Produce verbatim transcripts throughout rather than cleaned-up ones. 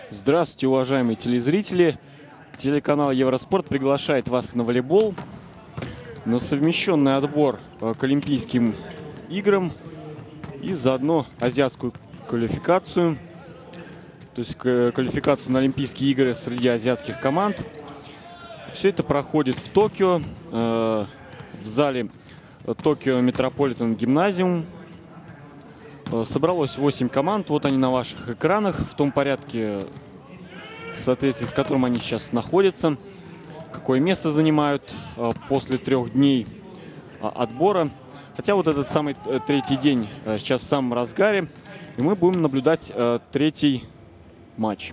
Здравствуйте, уважаемые телезрители! Телеканал Евроспорт приглашает вас на волейбол, на совмещенный отбор к Олимпийским играм и заодно азиатскую квалификацию, то есть квалификацию на Олимпийские игры среди азиатских команд. Все это проходит в Токио, в зале Токио Метрополитен Гимназиум. Собралось восемь команд, вот они на ваших экранах, в том порядке, в соответствии с которым они сейчас находятся, какое место занимают после трех дней отбора. Хотя вот этот самый третий день сейчас в самом разгаре, и мы будем наблюдать третий матч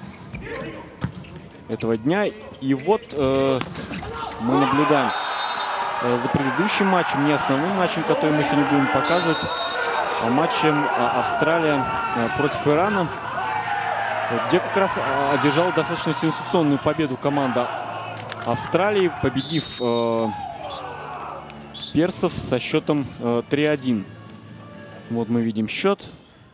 этого дня. И вот э, мы наблюдаем э, за предыдущим матчем, не основным матчем, который мы сегодня будем показывать, а матчем э, Австралия э, против Ирана, где как раз одержала достаточно сенсационную победу команда Австралии, победив э, персов со счетом э, три один. Вот мы видим счет.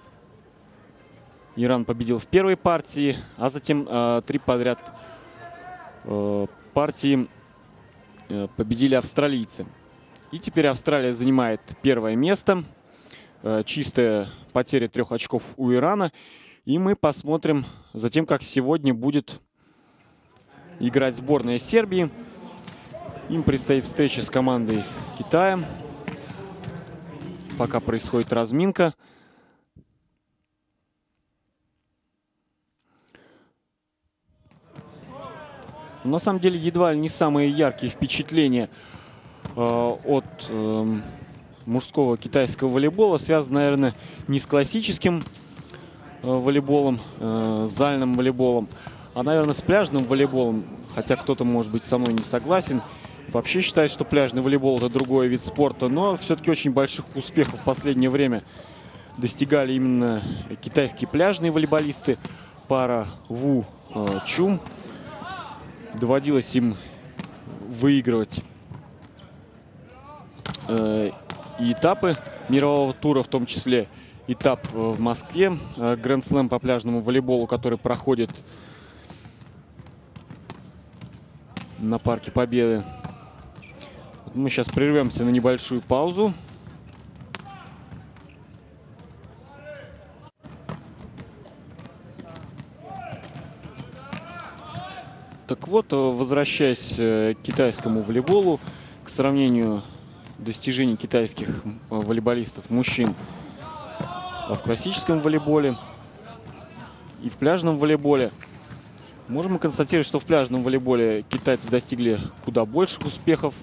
Иран победил в первой партии, а затем э, три подряд э, партии э, победили австралийцы. И теперь Австралия занимает первое место. Э, чистая потеря трех очков у Ирана. И мы посмотрим за тем, как сегодня будет играть сборная Сербии. Им предстоит встреча с командой Китая. Пока происходит разминка. На самом деле, едва ли не самые яркие впечатления э, от э, мужского китайского волейбола связаны, наверное, не с классическим э, волейболом, э, зальным волейболом, а, наверное, с пляжным волейболом. Хотя кто-то, может быть, со мной не согласен. Вообще считает, что пляжный волейбол – это другой вид спорта. Но все-таки очень больших успехов в последнее время достигали именно китайские пляжные волейболисты. Пара Ву э, Чум. Доводилось им выигрывать э, и этапы мирового тура, в том числе этап в Москве, э, гранд-слэм по пляжному волейболу, который проходит на Парке Победы. Мы сейчас прервемся на небольшую паузу. Так вот, возвращаясь к китайскому волейболу, к сравнению достижений китайских волейболистов, мужчин в классическом волейболе и в пляжном волейболе, можем констатировать, что в пляжном волейболе китайцы достигли куда больших успехов.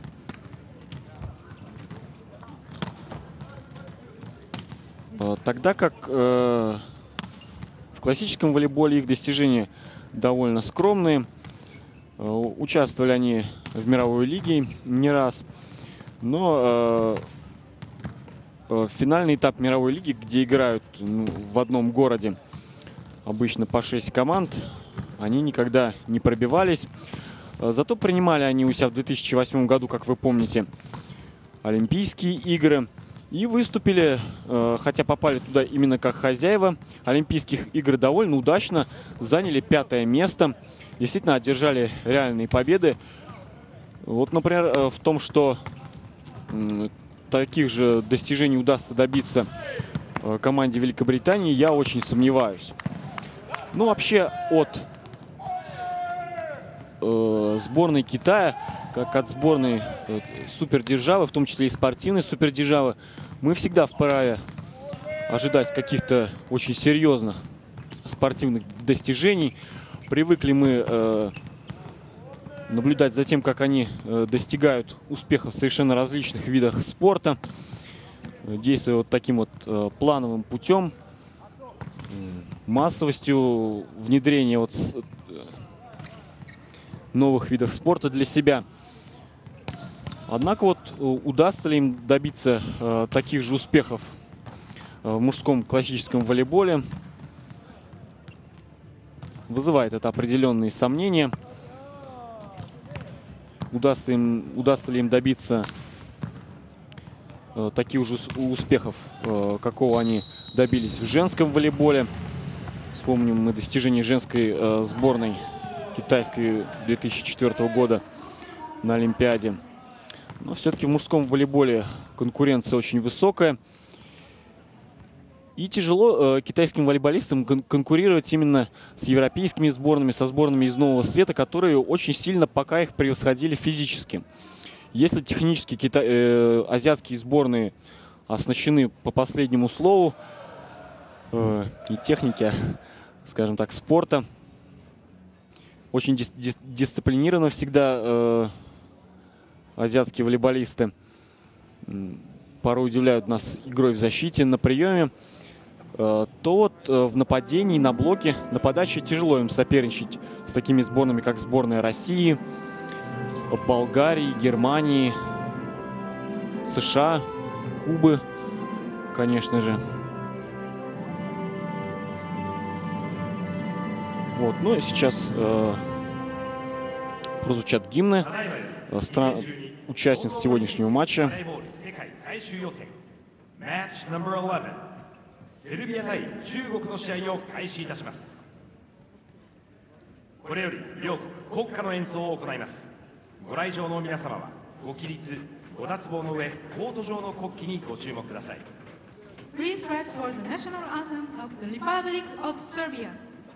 Тогда как э, в классическом волейболе их достижения довольно скромные. Участвовали они в мировой лиге не раз, но э, финальный этап мировой лиги, где играют ну, в одном городе обычно по шесть команд, они никогда не пробивались. Зато принимали они у себя в две тысячи восьмом году, как вы помните, Олимпийские игры. И выступили, э, хотя попали туда именно как хозяева Олимпийских игр, довольно удачно, заняли пятое место. Действительно одержали реальные победы. Вот, например, в том, что таких же достижений удастся добиться команде Великобритании, я очень сомневаюсь. Ну, вообще, от э, сборной Китая, как от сборной э, супердержавы, в том числе и спортивной супердержавы, мы всегда вправе ожидать каких-то очень серьезных спортивных достижений. Привыкли мы э, наблюдать за тем, как они э, достигают успехов в совершенно различных видах спорта, действуя вот таким вот э, плановым путем, э, массовостью внедрения вот с, э, новых видов спорта для себя. Однако вот э, удастся ли им добиться э, таких же успехов э, в мужском классическом волейболе, вызывает это определенные сомнения. Удастся, им, удастся ли им добиться э, таких же успехов, э, какого они добились в женском волейболе. Вспомним мы достижения женской э, сборной китайской две тысячи четвёртого года на Олимпиаде. Но все-таки в мужском волейболе конкуренция очень высокая. И тяжело э, китайским волейболистам кон конкурировать именно с европейскими сборными, со сборными из Нового Света, которые очень сильно пока их превосходили физически. Если технически кита э, азиатские сборные оснащены по последнему слову э, и техники, а, скажем так, спорта, очень дис дис дисциплинированы всегда э, азиатские волейболисты. Порой удивляют нас игрой в защите, на приеме. То вот в нападении, на блоке, на подаче тяжело им соперничать с такими сборными, как сборная России, Болгарии, Германии, США, Кубы, конечно же. Вот, ну и сейчас э, прозвучат гимны стран, участниц сегодняшнего матча. セルビア対中国の試合を開始いたします。これより両国国歌の演奏を行います。ご来場の皆様はご起立、ご脱帽の上、コート上の国旗にご注目ください。Please rise for the national anthem of the Republic of Serbia.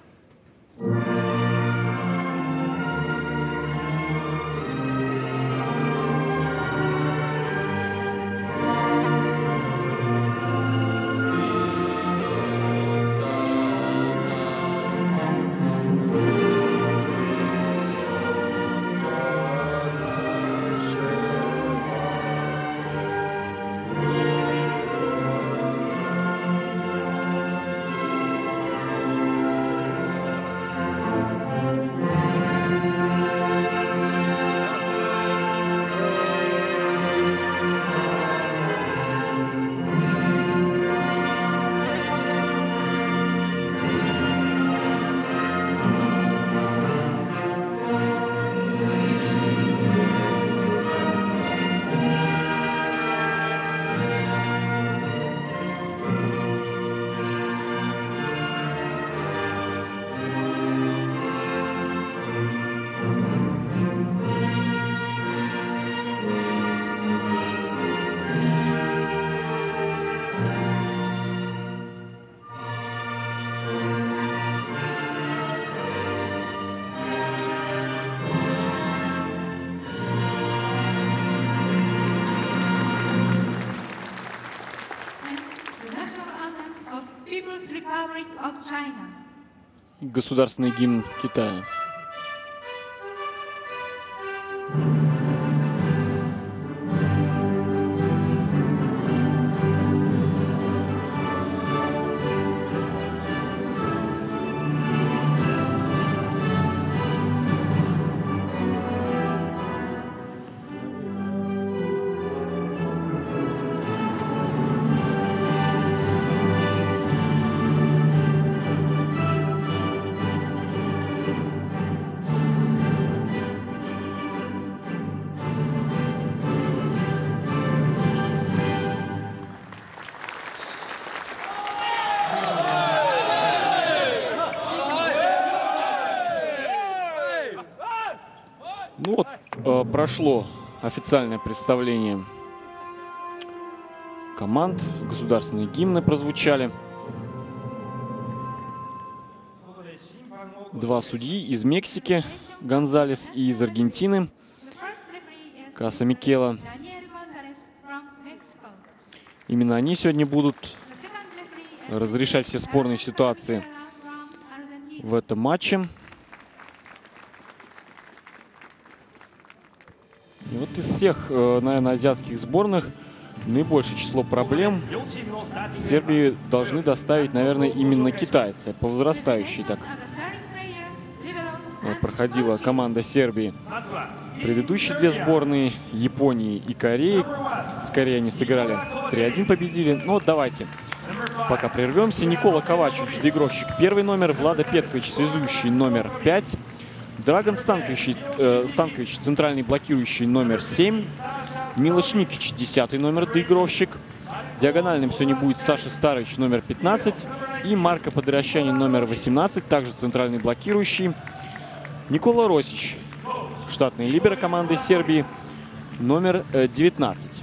Государственный гимн Китая. Ну вот, э, прошло официальное представление команд, государственные гимны прозвучали. Два судьи из Мексики, Гонзалес, и из Аргентины, Каса Микела. Именно они сегодня будут разрешать все спорные ситуации в этом матче. И вот из всех, наверное, азиатских сборных наибольшее число проблем Сербии должны доставить, наверное, именно китайцы. По возрастающей так проходила команда Сербии. Предыдущие две сборные, Японии и Кореи, с Кореей они сыграли три один, победили. Ну вот давайте пока прервемся. Никола Ковачевич, доигровщик, первый номер, Влада Петкович, связующий, номер пять. Драган Станкович, э, Станкович, центральный блокирующий, номер семь. Милош Никич, десятый номер, доигровщик. Диагональным сегодня будет Саша Старович, номер пятнадцать. И Марко Подращанин, номер восемнадцать. Также центральный блокирующий. Никола Росич, штатный либеро команды Сербии, номер девятнадцать.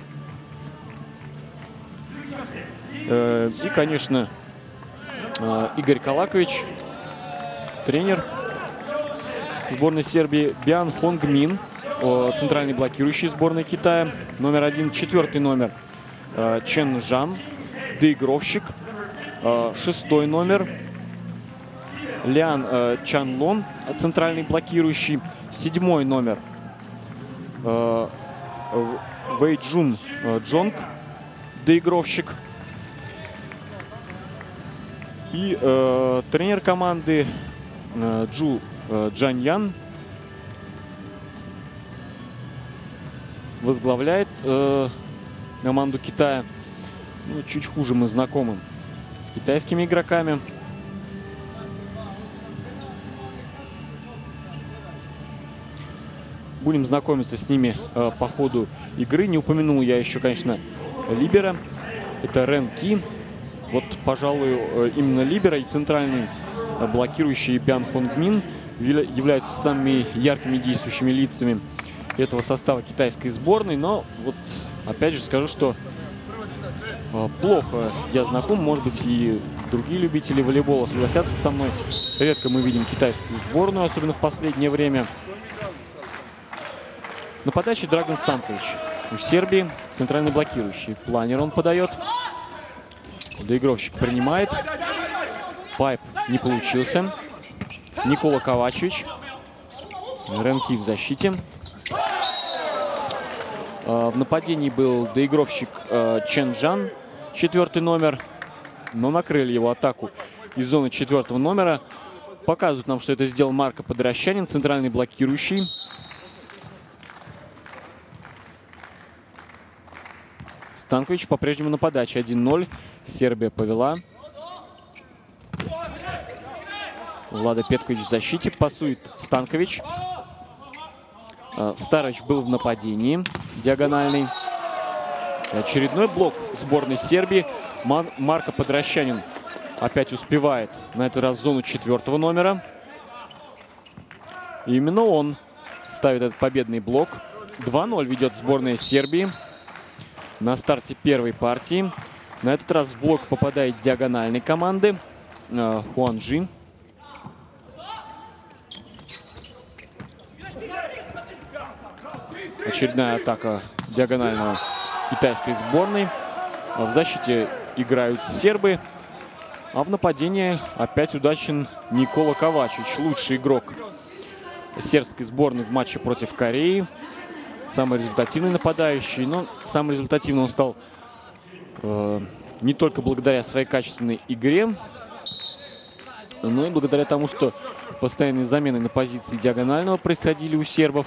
И, конечно, Игорь Калакович, тренер сборной Сербии. Бян Хонгмин, центральный блокирующий сборной Китая, номер один. Четвертый номер Чен Жан, доигровщик. Шестой номер Лян Чанлон, центральный блокирующий. Седьмой номер Вэйджун Джонг, доигровщик. И э, тренер команды э, Джу э, Джаньян возглавляет э, команду Китая. Ну, чуть хуже мы знакомы с китайскими игроками. Будем знакомиться с ними э, по ходу игры. Не упомянул я еще, конечно, либера. Это Рен Ки. Вот, пожалуй, именно либеро и центральный блокирующий Бян Хонгмин являются самыми яркими действующими лицами этого состава китайской сборной. Но вот опять же скажу, что плохо я знаком, может быть, и другие любители волейбола согласятся со мной. Редко мы видим китайскую сборную, особенно в последнее время. На подаче Драган Станкович у Сербии, центральный блокирующий. Планер он подает. Доигровщик принимает. Пайп не получился. Никола Ковачевич. Ренки в защите. В нападении был доигровщик Чен Жан, четвертый номер. Но накрыли его атаку из зоны четвертого номера. Показывают нам, что это сделал Марко Подращанин, центральный блокирующий. Станкович по-прежнему на подаче. один ноль. Сербия повела. Влада Петкович в защите. Пасует Станкович. Старович был в нападении. Диагональный. Очередной блок сборной Сербии. Марко Подращанин опять успевает на этот раз в зону четвертого номера. И именно он ставит этот победный блок. два ноль ведет сборная Сербии на старте первой партии. На этот раз в блок попадает диагональной команды э, Хуанжи. Очередная атака диагонального китайской сборной. В защите играют сербы. А в нападении опять удачен Никола Ковачевич. Лучший игрок сербской сборной в матче против Кореи. Самый результативный нападающий. Но самым результативным он стал э, не только благодаря своей качественной игре, но и благодаря тому, что постоянные замены на позиции диагонального происходили у сербов.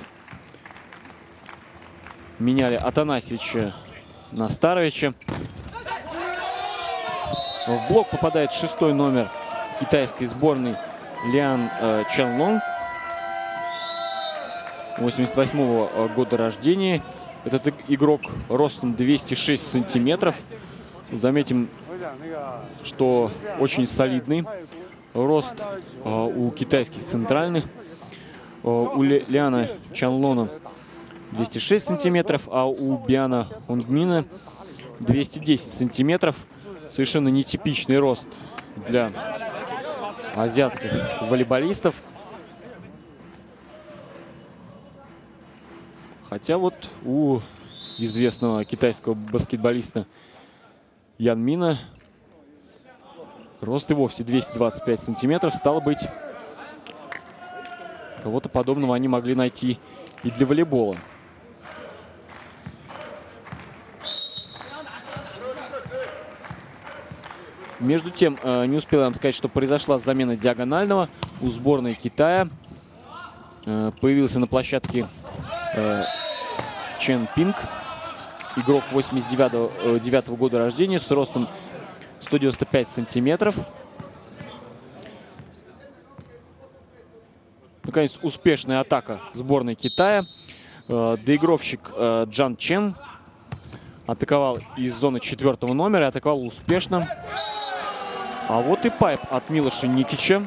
Меняли Атанасьевича на Старовича. В блок попадает шестой номер китайской сборной Лян э, Чанлон. восемьдесят восьмого года рождения. Этот игрок ростом двести шесть сантиметров. Заметим, что очень солидный рост э, у китайских центральных. Э, у Ляна Чанлона двести шесть сантиметров, а у Бяна Хонгмина двести десять сантиметров. Совершенно нетипичный рост для азиатских волейболистов. Хотя вот у известного китайского баскетболиста Ян Мина рост и вовсе двести двадцать пять сантиметров. Стало быть, кого-то подобного они могли найти и для волейбола. Между тем, не успел я вам сказать, что произошла замена диагонального у сборной Китая. Появился на площадке Чен Пинг, игрок восемьдесят девятого года рождения с ростом сто девяносто пять сантиметров. Наконец, успешная атака сборной Китая. Доигровщик Джан Чен. атаковал из зоны четвертого номера, атаковал успешно. А вот и пайп от Милоша Никича,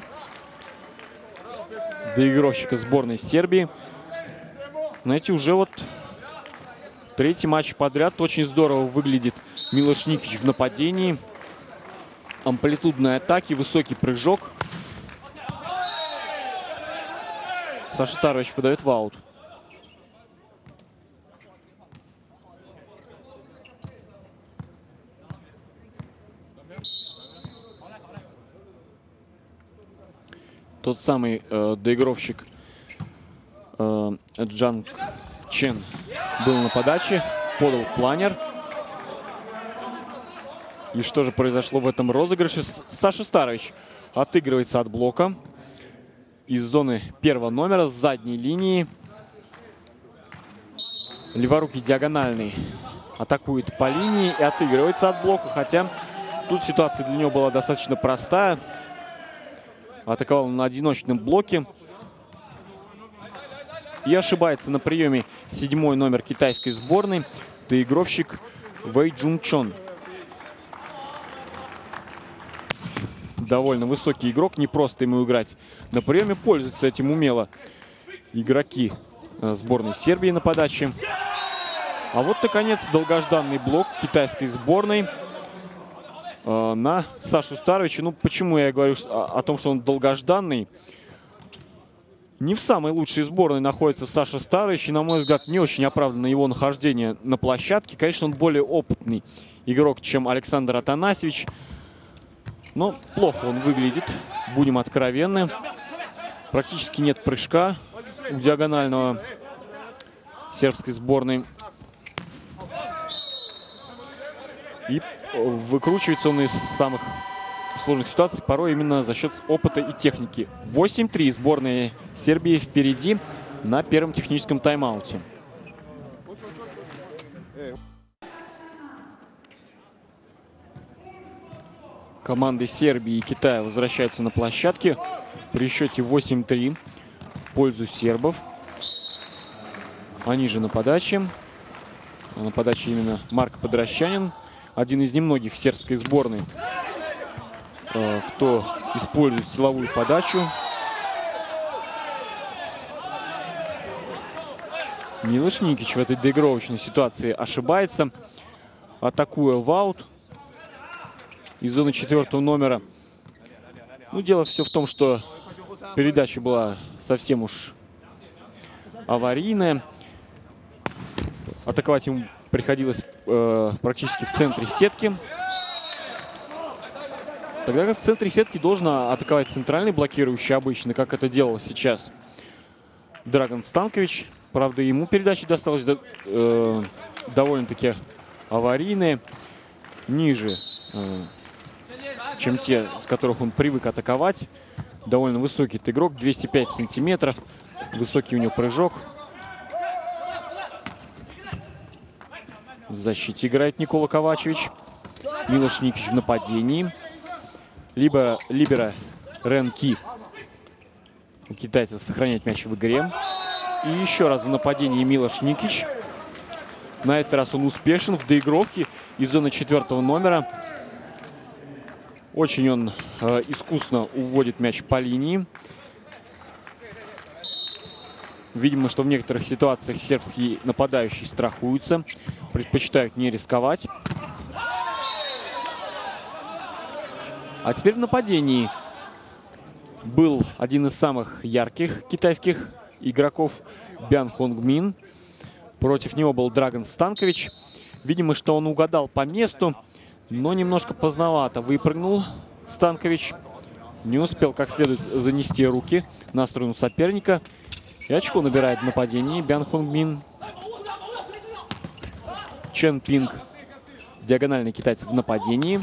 доигровщика сборной Сербии. Знаете, уже вот третий матч подряд очень здорово выглядит Милош Никич в нападении. Амплитудные атаки, высокий прыжок. Саша Старович подает в аут. Тот самый э, доигровщик э, Джан Чен был на подаче, подал планер. И что же произошло в этом розыгрыше? Саша Старович отыгрывается от блока из зоны первого номера с задней линии. Леворукий диагональный атакует по линии и отыгрывается от блока, хотя тут ситуация для него была достаточно простая. Атаковал он на одиночном блоке. И ошибается на приеме седьмой номер китайской сборной, доигровщик Вэй Джун Чон. Довольно высокий игрок, не просто ему играть на приеме. Пользуются этим умело игроки сборной Сербии на подаче. А вот, наконец, долгожданный блок китайской сборной э, на Сашу Старовича. Ну, почему я говорю о, о том, что он долгожданный? Не в самой лучшей сборной находится Саша Старович. И, на мой взгляд, не очень оправдано его нахождение на площадке. Конечно, он более опытный игрок, чем Александр Атанасьевич. Но плохо он выглядит, будем откровенны. Практически нет прыжка у диагонального сербской сборной. И выкручивается он из самых сложных ситуаций, порой именно за счет опыта и техники. восемь три. Сборная Сербии впереди на первом техническом тайм-ауте. Команды Сербии и Китая возвращаются на площадке при счете восемь три в пользу сербов. Они же на подаче. На подаче именно Марк Подрощанин. Один из немногих в сербской сборной, кто использует силовую подачу. Милош Никич в этой доигровочной ситуации ошибается, атакуя в аут из зоны четвертого номера. Ну, дело все в том, что передача была совсем уж аварийная. Атаковать ему приходилось э, практически в центре сетки. Тогда как в центре сетки должен атаковать центральный блокирующий обычно, как это делал сейчас Драган Станкович. Правда, ему передачи досталось э, довольно-таки аварийные, ниже, э, чем те, с которых он привык атаковать. Довольно высокий игрок, двести пять сантиметров, высокий у него прыжок. В защите играет Никола Ковачевич. Милош Никич в нападении. Либо либеро Рен Ки у китайцев сохраняет мяч в игре. И еще раз в нападении Милош Никич. На этот раз он успешен в доигровке из зоны четвертого номера. Очень он э, искусно уводит мяч по линии. Видимо, что в некоторых ситуациях сербские нападающие страхуются, предпочитают не рисковать. А теперь в нападении был один из самых ярких китайских игроков Бян Хонг Мин. Против него был Драган Станкович. Видимо, что он угадал по месту, но немножко поздновато выпрыгнул Станкович. Не успел как следует занести руки на сторону соперника. И очко набирает в нападении Бян Хонг Мин. Чен Пинг, диагональный китайец, в нападении.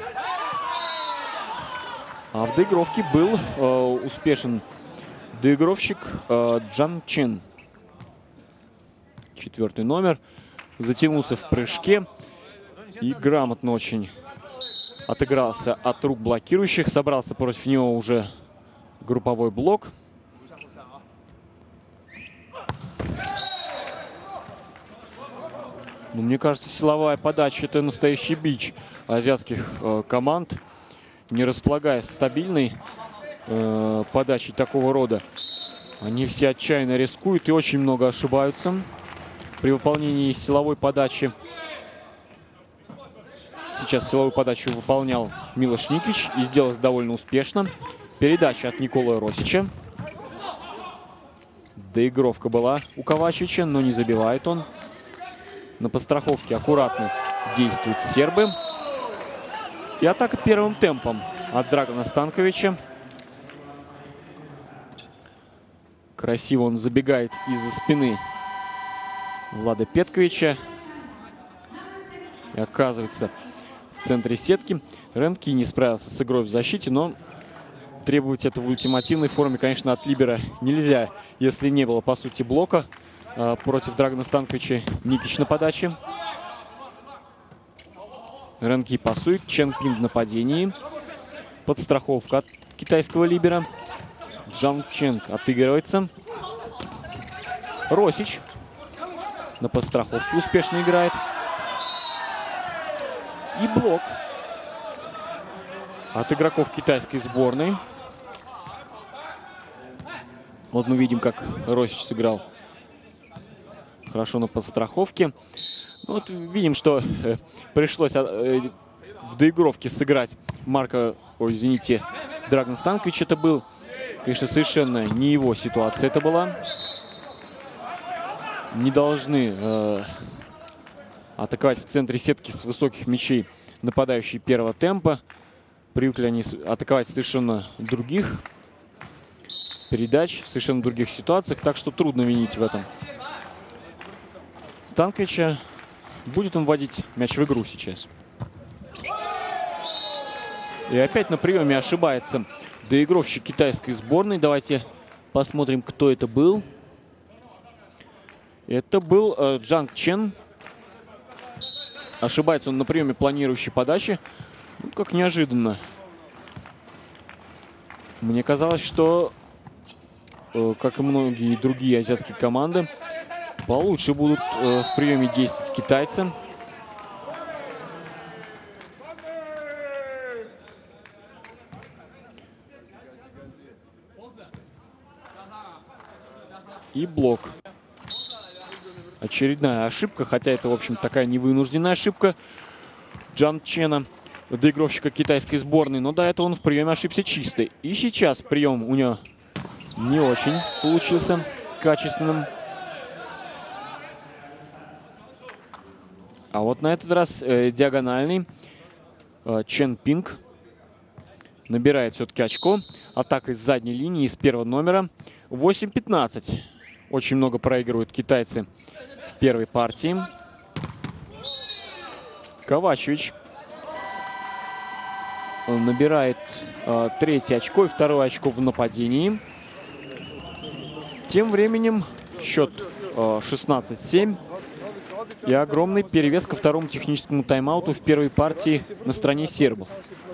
А в доигровке был э, успешен доигровщик э, Джан Чен. Четвертый номер. Затянулся в прыжке и грамотно очень отыгрался от рук блокирующих. Собрался против него уже групповой блок. Ну, мне кажется, силовая подача — это настоящий бич азиатских э, команд. Не располагая стабильной э, подачей такого рода, они все отчаянно рискуют и очень много ошибаются при выполнении силовой подачи. Сейчас силовую подачу выполнял Милош Никич и сделал это довольно успешно. Передача от Николы Росича. Доигровка была у Ковачевича, но не забивает он. На подстраховке аккуратно действуют сербы. И атака первым темпом от Драгана Станковича. Красиво он забегает из-за спины Влада Петковича. И оказывается в центре сетки. Ренки не справился с игрой в защите, но требовать это в ультимативной форме, конечно, от либера нельзя, если не было, по сути, блока э, против Драгана Станковича. Никич на подаче. Ренки пасует. Ченг Пин в нападении. Подстраховка от китайского либера. Джанг Ченг отыгрывается. Росич на подстраховке успешно играет. И блок от игроков китайской сборной. Вот мы видим, как Росич сыграл хорошо на подстраховке. Ну, вот видим, что э, пришлось э, в доигровке сыграть Марка, ой, извините, Драган Станкович. Это был, конечно, совершенно не его ситуация это была. Не должны э, атаковать в центре сетки с высоких мячей нападающие первого темпа. Привыкли они атаковать в совершенно других передач, в совершенно других ситуациях. Так что трудно винить в этом Станковича. Будет он вводить мяч в игру сейчас. И опять на приеме ошибается доигровщик китайской сборной. Давайте посмотрим, кто это был. Это был э, Джанг Чен. Ошибается он на приеме планирующей подачи. Ну, как неожиданно. Мне казалось, что, э, как и многие другие азиатские команды, получше будут э, в приеме действовать китайцы. И блок. Очередная ошибка, хотя это, в общем, такая невынужденная ошибка Джан Чена, доигровщика китайской сборной. Но до этого он в приеме ошибся чисто. И сейчас прием у него не очень получился качественным. А вот на этот раз э, диагональный э, Чен Пинг набирает все-таки очко. Атака из задней линии, из первого номера. восемь пятнадцать. Очень много проигрывают китайцы в первой партии. Ковачевич набирает э, третье очко и второе очко в нападении. Тем временем счет э, шестнадцать семь. И огромный перевес ко второму техническому тайм-ауту в первой партии на стороне сербов.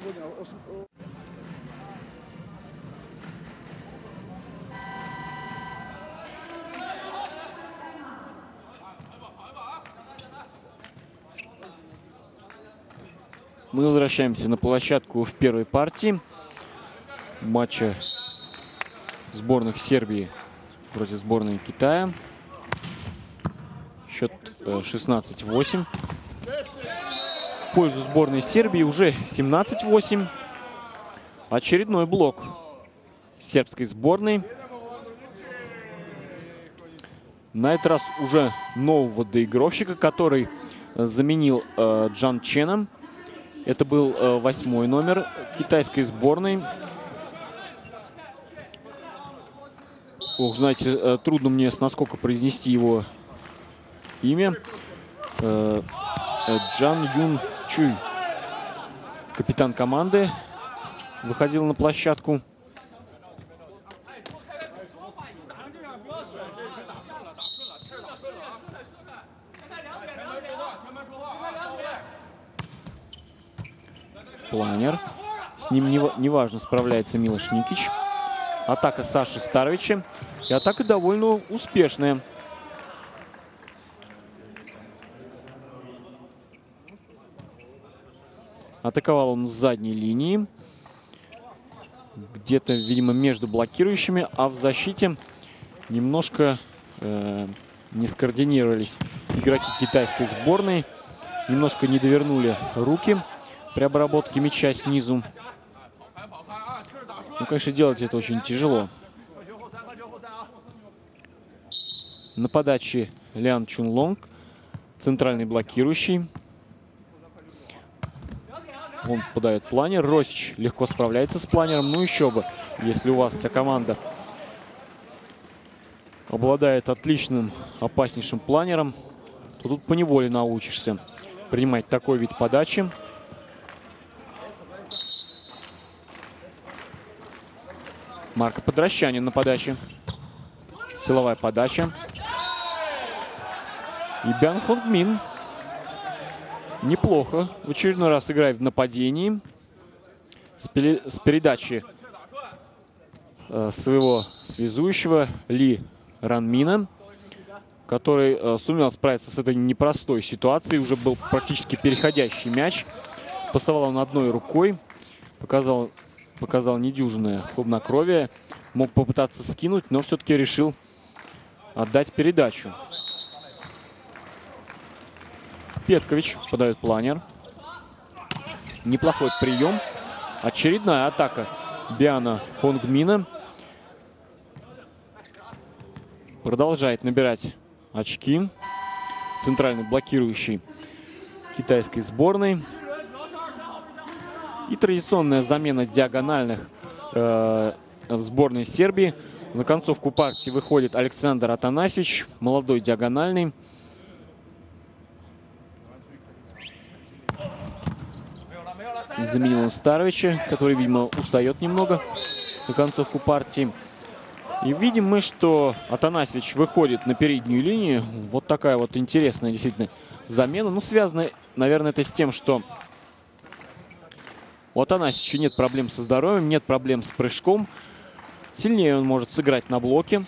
Мы возвращаемся на площадку в первой партии матча сборных Сербии против сборной Китая. Счет шестнадцать восемь. В пользу сборной Сербии уже семнадцать восемь. Очередной блок сербской сборной. На этот раз уже нового доигровщика, который заменил э, Джан Чена. Это был э, восьмой номер китайской сборной. Ох, знаете, э, трудно мне с наскока произнести его имя. Э, э, Джан Юн Чуй, капитан команды, выходил на площадку. Планер. С ним неважно справляется Милош Никич. Атака Саши Старовича. И атака довольно успешная. Атаковал он с задней линии. Где-то, видимо, между блокирующими. А в защите немножко э, не скоординировались игроки китайской сборной. Немножко не довернули руки при обработке мяча снизу. Ну, конечно, делать это очень тяжело. На подаче Лян Чунлонг, центральный блокирующий. Он подает планер. Росич легко справляется с планером. Ну, еще бы, если у вас вся команда обладает отличным, опаснейшим планером, то тут поневоле научишься принимать такой вид подачи. Марко Подращанин на подаче. Силовая подача. И Бян Хонгмин неплохо в очередной раз играет в нападении. С, с передачи э, своего связующего Ли Ранмина, который э, сумел справиться с этой непростой ситуацией. Уже был практически переходящий мяч. Пасовал он одной рукой. Показал, показал недюжинное хладнокровие. Мог попытаться скинуть, но все-таки решил отдать передачу. Петкович подает планер. Неплохой прием. Очередная атака Бяна Хонгмина. Продолжает набирать очки центральный блокирующий китайской сборной. И традиционная замена диагональных э, в сборной Сербии. На концовку партии выходит Александр Атанасьевич, молодой диагональный. Заменил он Старовича, который, видимо, устает немного на концовку партии. И видим мы, что Атанасьевич выходит на переднюю линию. Вот такая вот интересная действительно замена. Ну, связано, наверное, это с тем, что у Атанасьевича нет проблем со здоровьем, нет проблем с прыжком. Сильнее он может сыграть на блоке.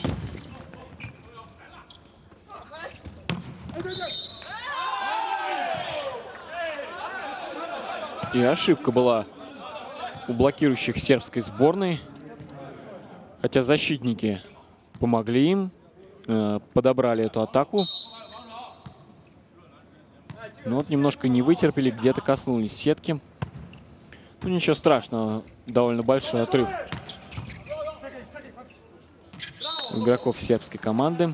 И ошибка была у блокирующих сербской сборной. Хотя защитники помогли им, э, подобрали эту атаку. Но вот немножко не вытерпели, где-то коснулись сетки. Ну ничего страшного, довольно большой отрыв у игроков сербской команды.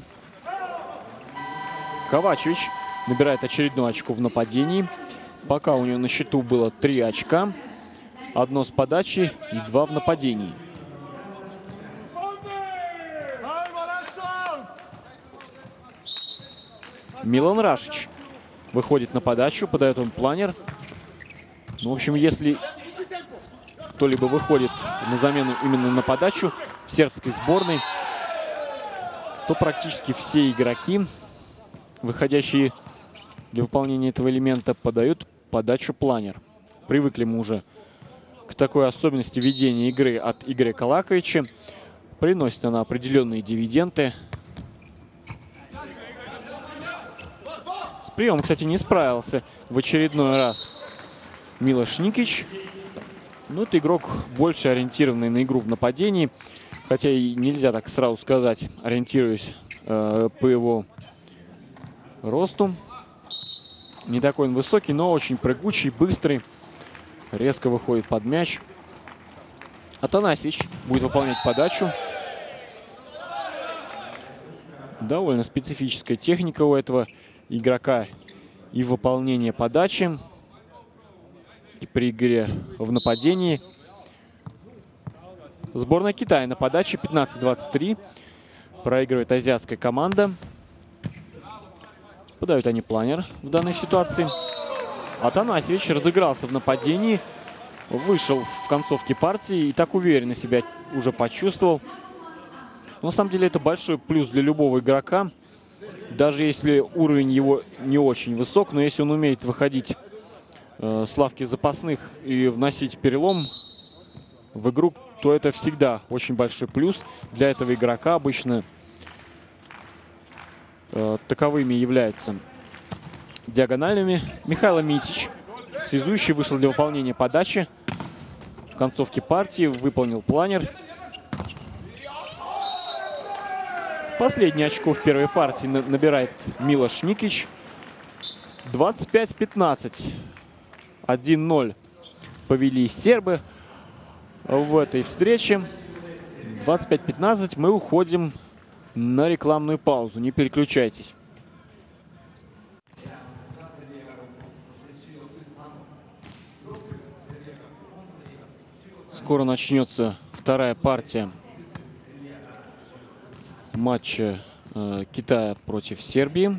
Ковачевич набирает очередное очко в нападении. Пока у него на счету было три очка. Одно с подачи и два в нападении. Милан Рашич выходит на подачу, подает он планер. Ну, в общем, если кто-либо выходит на замену именно на подачу в сербской сборной, то практически все игроки, выходящие для выполнения этого элемента, подают подачу планер. Привыкли мы уже к такой особенности ведения игры от Игоря Калаковича. Приносит она определенные дивиденды. С приемом, кстати, не справился в очередной раз Милош Никич. Но это игрок больше ориентированный на игру в нападении. Хотя и нельзя так сразу сказать, ориентируясь э, по его росту. Не такой он высокий, но очень прыгучий, быстрый. Резко выходит под мяч. Атанасьевич будет выполнять подачу. Довольно специфическая техника у этого игрока и выполнение подачи, и при игре в нападении. Сборная Китая на подаче пятнадцать двадцать три. Проигрывает азиатская команда. Подают они планер в данной ситуации. Атанасьевич разыгрался в нападении. Вышел в концовке партии и так уверенно себя уже почувствовал. Но на самом деле это большой плюс для любого игрока. Даже если уровень его не очень высок, но если он умеет выходить э, с лавки запасных и вносить перелом в игру, то это всегда очень большой плюс для этого игрока. Обычно э, таковыми являются диагональными. Михаил Митич Связующий вышел для выполнения подачи. В концовке партии выполнил планер. Последнее очко в первой партии набирает Милош Никич. двадцать пять пятнадцать. один ноль повели сербы в этой встрече. двадцать пять пятнадцать. Мы уходим на рекламную паузу. Не переключайтесь. Скоро начнется вторая партия матча э, Китая против Сербии.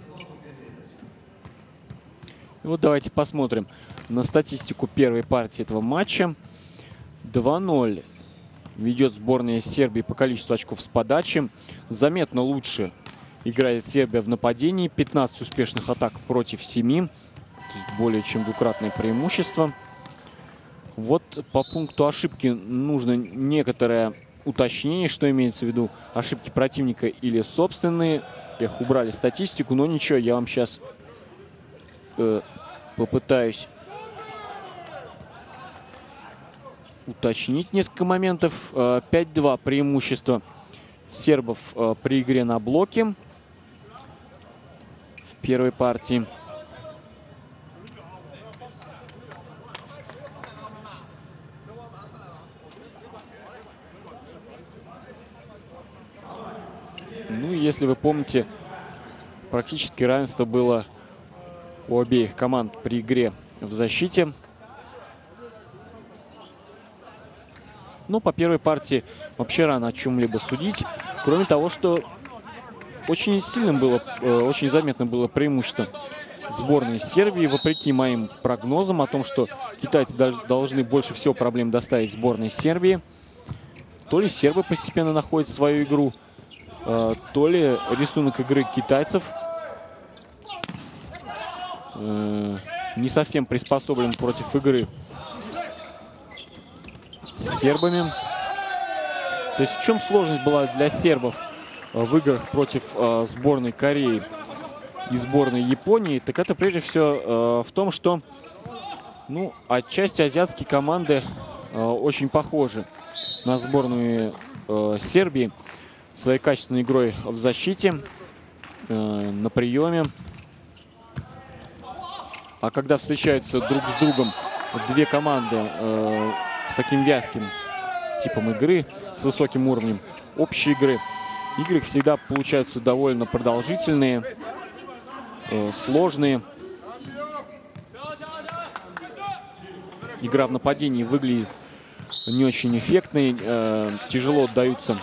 И вот давайте посмотрим на статистику первой партии этого матча. два ноль ведет сборная Сербии по количеству очков с подачи. Заметно лучше играет Сербия в нападении. пятнадцать успешных атак против семи. То есть более чем двукратное преимущество. Вот по пункту ошибки нужно некоторое уточнение, что имеется в виду: ошибки противника или собственные. Их убрали статистику, но ничего, я вам сейчас э, попытаюсь уточнить несколько моментов. пять два преимущество сербов э, при игре на блоке в первой партии. Ну, если вы помните, практически равенство было у обеих команд при игре в защите. Но по первой партии вообще рано о чем-либо судить. Кроме того, что очень сильным было, очень заметно было преимущество сборной Сербии, вопреки моим прогнозам о том, что китайцы должны больше всего проблем доставить сборной Сербии. То ли сербы постепенно находят свою игру, то ли рисунок игры китайцев не совсем приспособлен против игры с сербами. То есть в чем сложность была для сербов в играх против сборной Кореи и сборной Японии? Так это прежде всего в том, что ну, отчасти азиатские команды очень похожи на сборную Сербии своей качественной игрой в защите, на приеме. А когда встречаются друг с другом две команды э, с таким вязким типом игры, с высоким уровнем общей игры, игры всегда получаются довольно продолжительные, э, сложные. Игра в нападении выглядит не очень эффектной, э, тяжело отдаются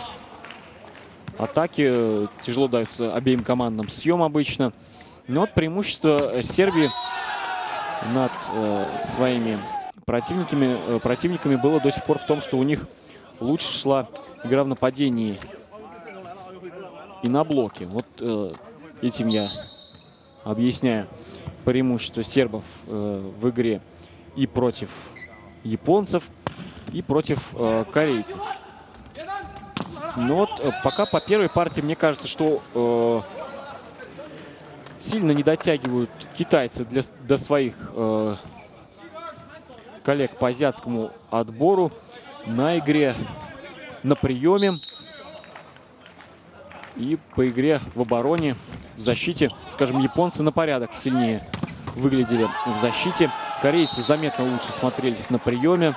атаки, тяжело даются обеим командам съем обычно. Но вот преимущество Сербии над э, своими противниками, э, противниками было до сих пор в том, что у них лучше шла игра в нападении и на блоке. Вот э, этим я объясняю преимущество сербов э, в игре и против японцев, и против э, корейцев. Но вот э, пока по первой партии мне кажется, что э, сильно не дотягивают китайцы для, до своих э, коллег по азиатскому отбору на игре на приеме и по игре в обороне, в защите. Скажем, японцы на порядок сильнее выглядели в защите. Корейцы заметно лучше смотрелись на приеме.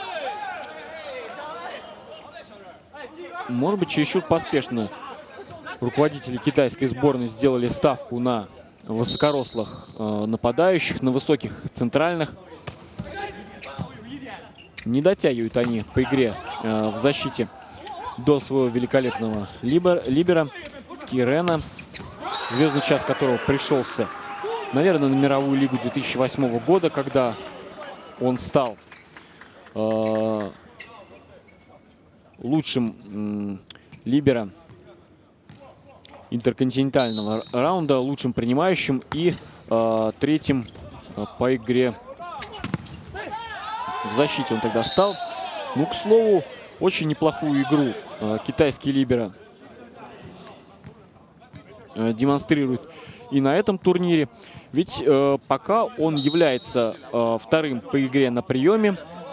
Может быть, чересчур поспешно руководители китайской сборной сделали ставку на высокорослых э, нападающих, на высоких центральных. Не дотягивают они по игре э, в защите до своего великолепного либер, либера Кирена, звездный час которого пришелся, наверное, на мировую лигу две тысячи восьмого года, когда он стал э, лучшим либером интерконтинентального раунда, лучшим принимающим и э, третьим э, по игре в защите он тогда стал. Ну, к слову, очень неплохую игру э, китайские либеры э, демонстрируют и на этом турнире. Ведь э, пока он является э, вторым по игре на приеме.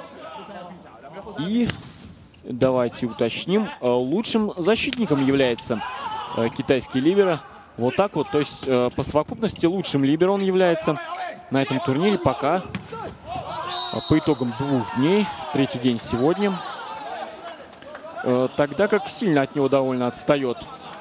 И давайте уточним, э, лучшим защитником является э, китайский либеро. Вот так вот, то есть э, по совокупности лучшим либеро он является на этом турнире пока э, по итогам двух дней. Третий день сегодня. Э, тогда как сильно от него довольно отстает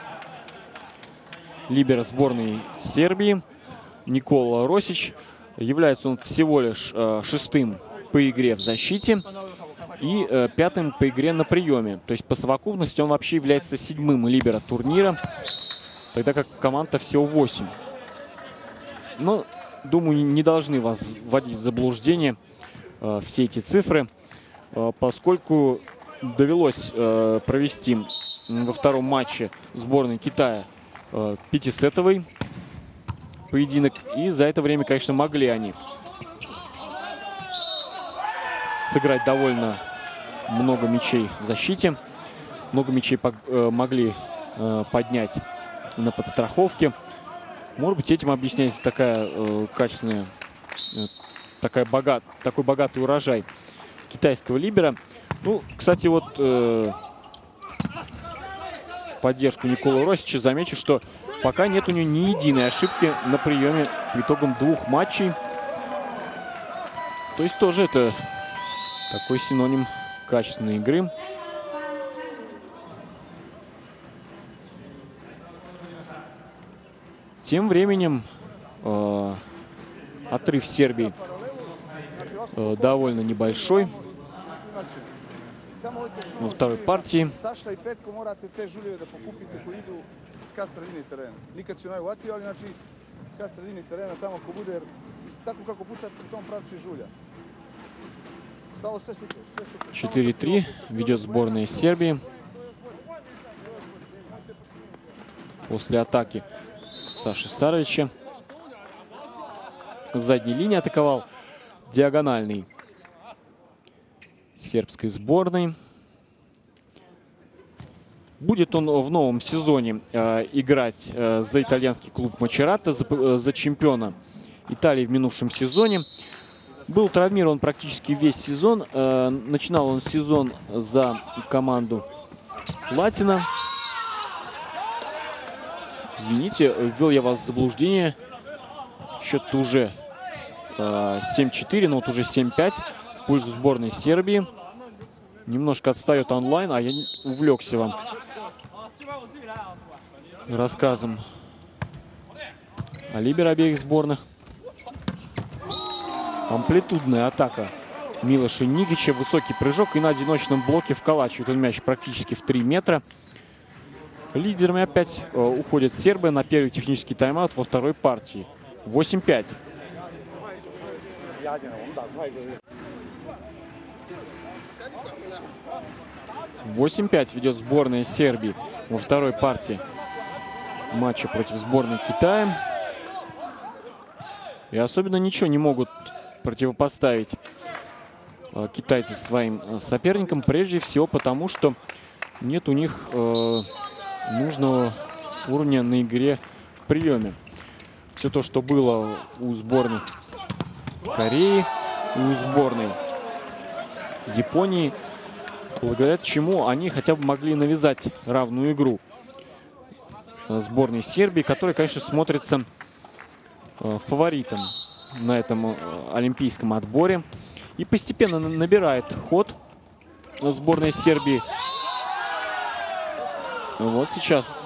либеро сборной Сербии Никола Росич. Является он всего лишь э, шестым по игре в защите и э, пятым по игре на приеме. То есть по совокупности он вообще является седьмым либеро турнира, тогда как команда всего восемь. Но, думаю, не должны вас вводить в заблуждение э, все эти цифры, э, поскольку довелось э, провести во втором матче сборной Китая э, пятисетовый поединок. И за это время, конечно, могли они сыграть довольно много мячей в защите. Много мячей э, могли э, поднять на подстраховке. Может быть, этим объясняется такая э, качественная, э, такая богат, такой богатый урожай китайского либера. Ну, кстати, вот э, в поддержку Николы Росича замечу, что пока нет у него ни единой ошибки на приеме по итогам двух матчей. То есть тоже это такой синоним качественной игры. Тем временем э, отрыв Сербии э, довольно небольшой во второй партии. четыре-три ведет сборная Сербии. После атаки Саши Старовича с задней линии атаковал диагональный сербской сборной. Будет он в новом сезоне э, играть э, за итальянский клуб Мачерата, за, э, за чемпиона Италии в минувшем сезоне. Был травмирован практически весь сезон. Э, начинал он сезон за команду Латина. Извините, ввел я вас в заблуждение. Счет уже э, семь-четыре, но вот уже семь-пять в пользу сборной Сербии. Немножко отстает онлайн, а я увлекся вам рассказом о либеро обеих сборных. Амплитудная атака Милоша Никича. Высокий прыжок и на одиночном блоке вколачивает он мяч практически в три метра. Лидерами опять э, уходят сербы на первый технический тайм-аут во второй партии. восемь-пять. восемь-пять ведет сборная Сербии во второй партии матча против сборной Китая. И особенно ничего не могут противопоставить э, китайцы своим э, соперникам. Прежде всего потому, что нет у них э, нужного уровня на игре в приеме. Все то, что было у сборных Кореи, у сборной Японии, благодаря чему они хотя бы могли навязать равную игру сборной Сербии, которая, конечно, смотрится фаворитом на этом олимпийском отборе. И постепенно набирает ход сборная Сербии. Вот сейчас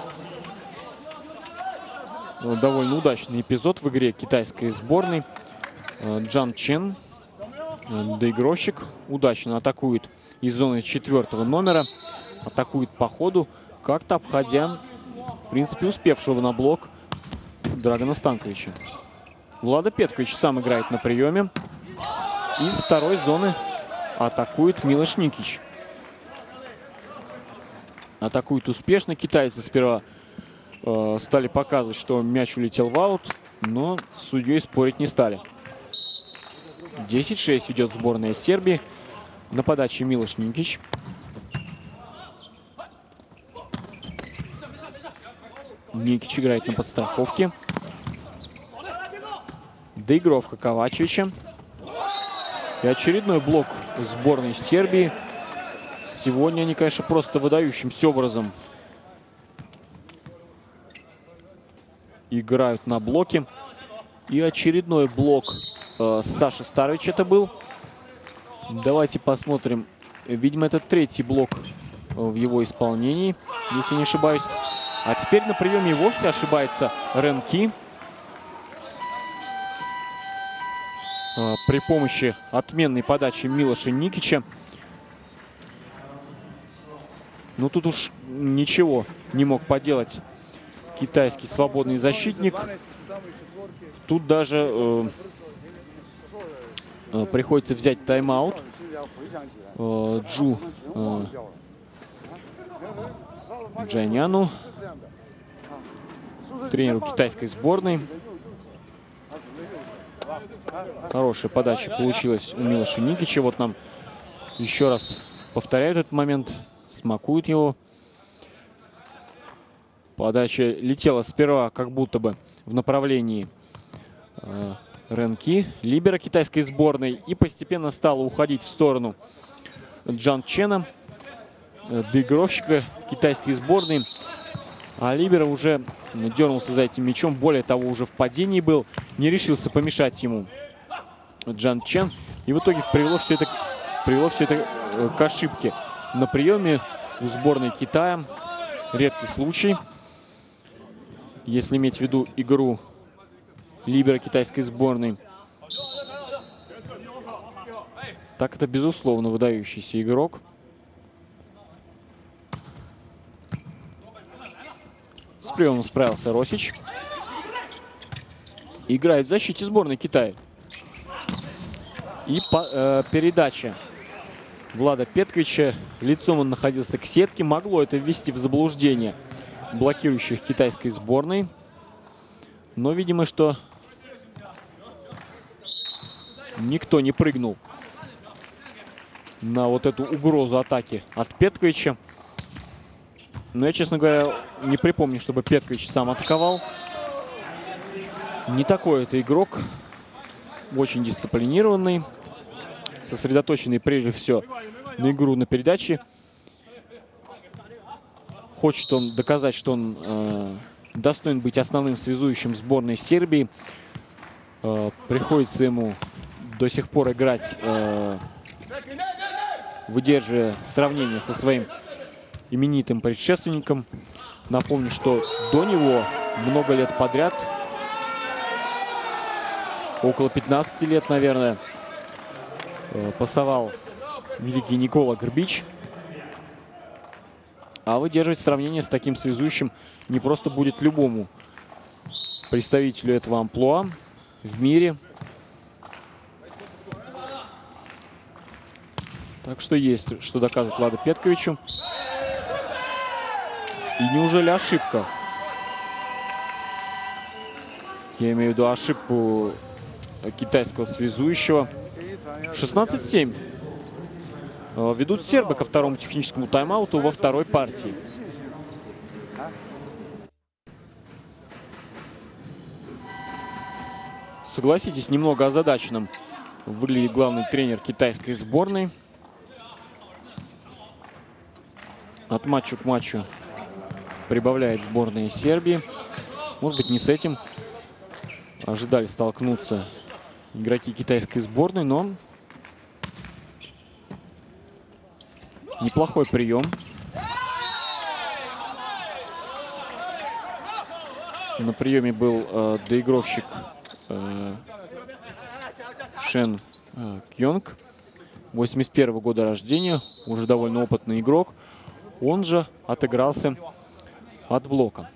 довольно удачный эпизод в игре китайской сборной. Джан Чен, доигровщик, удачно атакует из зоны четвертого номера. Атакует по ходу, как-то обходя, в принципе, успевшего на блок Драгана Станковича. Влада Петкович сам играет на приеме. Из второй зоны атакует Милош Никич. Атакует успешно. Китайцы сперва э, стали показывать, что мяч улетел в аут, но с судьей спорить не стали. десять-шесть ведет сборная Сербии. На подаче Милош Никич. Никич играет на подстраховке. Доигровка Ковачевича. И очередной блок сборной Сербии. Сегодня они, конечно, просто выдающимся образом играют на блоке. И очередной блок э, Саши Старовича это был. Давайте посмотрим. Видимо, это третий блок в его исполнении, если не ошибаюсь. А теперь на приеме и вовсе ошибается Ренки. Э, при помощи отменной подачи Милоша Никича. Ну тут уж ничего не мог поделать китайский свободный защитник. Тут даже э, э, приходится взять тайм-аут. Э, Джу э, Джайняну, тренеру китайской сборной. Хорошая подача получилась у Милоша Никича. Вот нам еще раз повторяют этот момент. Смакуют его. Подача летела сперва как будто бы в направлении э, Ренки, либера китайской сборной, и постепенно стала уходить в сторону Джан Чена, э, доигровщика китайской сборной. А либера уже дернулся за этим мячом, более того, уже в падении был, не решился помешать ему Джан Чен. И в итоге привело все это, привело все это э, к ошибке на приеме у сборной Китая. Редкий случай, если иметь в виду игру либера китайской сборной. Так, это, безусловно, выдающийся игрок. С приемом справился Росич. Играет в защите сборной Китая. И по, э, передача Влада Петковича. Лицом он находился к сетке. Могло это ввести в заблуждение блокирующих китайской сборной. Но, видимо, что никто не прыгнул на вот эту угрозу атаки от Петковича. Но я, честно говоря, не припомню, чтобы Петкович сам атаковал. Не такой это игрок. Очень дисциплинированный. Сосредоточенный прежде всего на игру на передаче. Хочет он доказать, что он э, достоин быть основным связующим сборной Сербии. Э, приходится ему до сих пор играть, э, выдерживая сравнение со своим именитым предшественником. Напомню, что до него много лет подряд, около пятнадцати лет, наверное, э, пасовал великий Никола Грбич. А выдерживать сравнение с таким связующим не просто будет любому представителю этого амплуа в мире. Так что есть что доказывать Владу Петковичу. И неужели ошибка? Я имею в виду ошибку китайского связующего. шестнадцать семь. Ведут сербы ко второму техническому тайм-ауту во второй партии. Согласитесь, немного озадаченным выглядит главный тренер китайской сборной. От матча к матчу прибавляет сборная Сербии. Может быть, не с этим ожидали столкнуться игроки китайской сборной, но неплохой прием. На приеме был э, доигровщик э, Шен э, Кьонг, восемьдесят первого года рождения, уже довольно опытный игрок. Он же отыгрался от блока.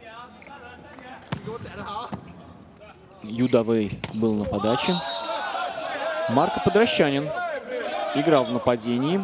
Юдавей был на подаче. Марко Подрощанин играл в нападении.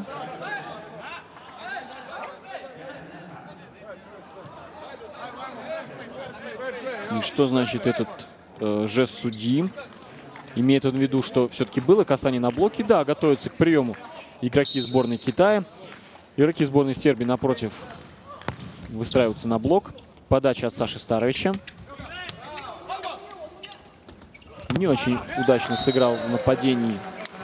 И что значит этот э, жест судьи? Имеет он в виду, что все-таки было касание на блоке? Да, готовятся к приему игроки сборной Китая. Игроки сборной Сербии, напротив, выстраиваются на блок. Подача от Саши Старовича. не очень удачно сыграл в нападении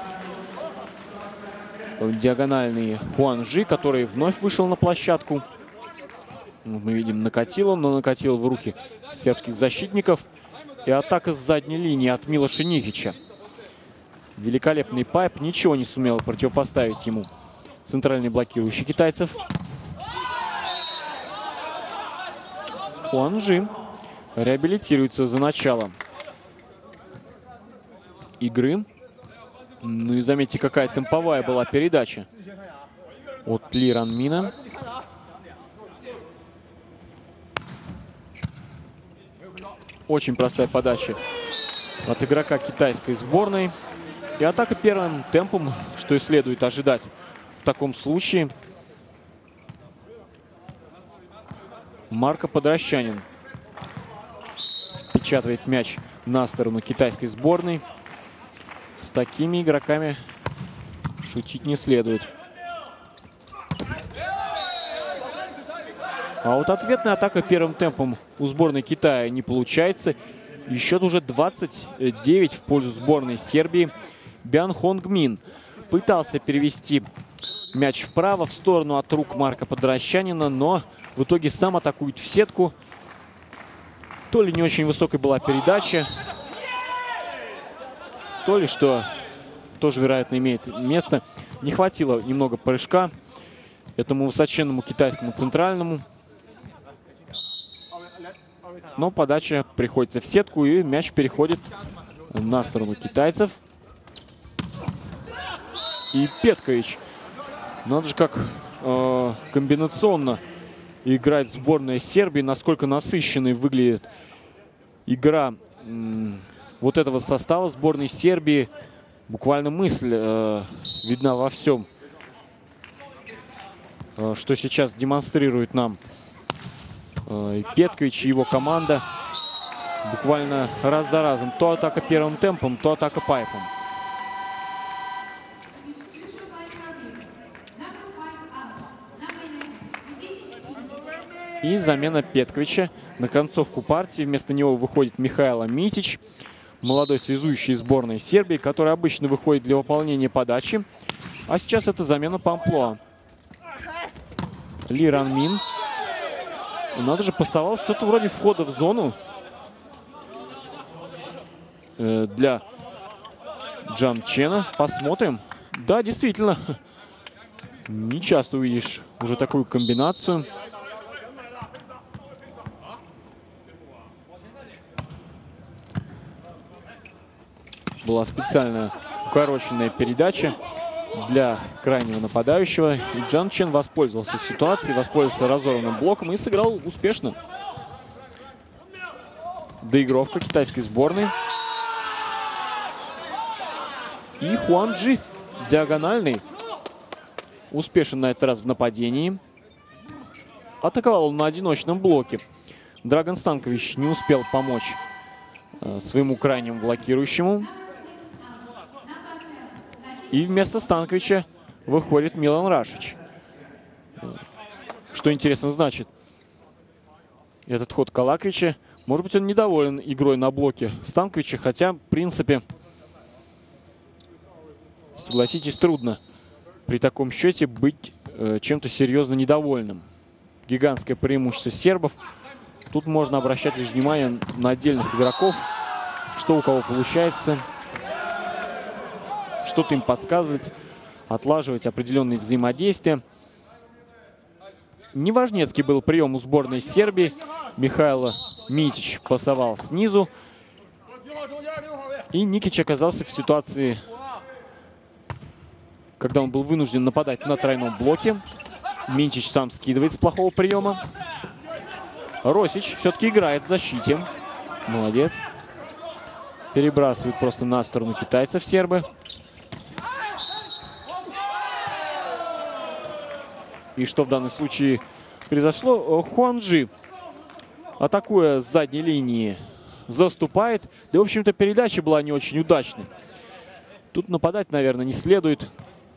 диагональный Хуанжи, который вновь вышел на площадку. Мы видим, накатил он, но накатил в руки сербских защитников. И атака с задней линии от Милоша Никича. Великолепный пайп, ничего не сумел противопоставить ему центральный блокирующий китайцев. Хуанжи реабилитируется за начало игры. Ну и заметьте, какая темповая была передача от Ли Ранмина. Очень простая подача от игрока китайской сборной. И атака первым темпом, что и следует ожидать в таком случае. Марко Подрощанин печатает мяч на сторону китайской сборной. С такими игроками шутить не следует. А вот ответная атака первым темпом у сборной Китая не получается. И счет уже двадцать девять в пользу сборной Сербии. Бян Хонг Мин пытался перевести мяч вправо, в сторону от рук Марка Подрощанина, но в итоге сам атакует в сетку. То ли не очень высокой была передача, то ли, что тоже, вероятно, имеет место, не хватило немного прыжка этому высоченному китайскому центральному. Но подача приходится в сетку, и мяч переходит на сторону китайцев. И Петкович. Надо же, как э, комбинационно играет сборная Сербии, насколько насыщенной выглядит игра э, вот этого состава сборной Сербии. Буквально мысль э, видна во всем, э, что сейчас демонстрирует нам э, Петкович и его команда. Буквально раз за разом. То атака первым темпом, то атака пайпом. И замена Петковича на концовку партии. Вместо него выходит Михайло Митич, молодой связующий сборной Сербии, который обычно выходит для выполнения подачи. А сейчас это замена по амплуа. Ли Ранмин. Надо же, пасовал что-то вроде входа в зону э, для Джан Чена. Посмотрим. Да, действительно. Не часто увидишь уже такую комбинацию. Была специально укороченная передача для крайнего нападающего. И Джан Чен воспользовался ситуацией, воспользовался разорванным блоком и сыграл успешно. Доигровка китайской сборной. И Хуанжи диагональный. Успешен на этот раз в нападении. Атаковал он на одиночном блоке. Драган Станкович не успел помочь э, своему крайнему блокирующему. И вместо Станковича выходит Милан Рашич. Что интересно значит этот ход Калаковича. Может быть, он недоволен игрой на блоке Станковича, хотя, в принципе, согласитесь, трудно при таком счете быть э, чем-то серьезно недовольным. Гигантское преимущество сербов. Тут можно обращать лишь внимание на отдельных игроков, что у кого получается. Что-то им подсказывать, отлаживать определенные взаимодействия. Неважнецкий был прием у сборной Сербии. Михайло Митич пасовал снизу. И Никич оказался в ситуации, когда он был вынужден нападать на тройном блоке. Митич сам скидывает с плохого приема. Росич все-таки играет в защите. Молодец. Перебрасывает просто на сторону китайцев сербы. И что в данном случае произошло? Хуанжи, атакуя с задней линии, заступает. Да, в общем-то, передача была не очень удачной. Тут нападать, наверное, не следует.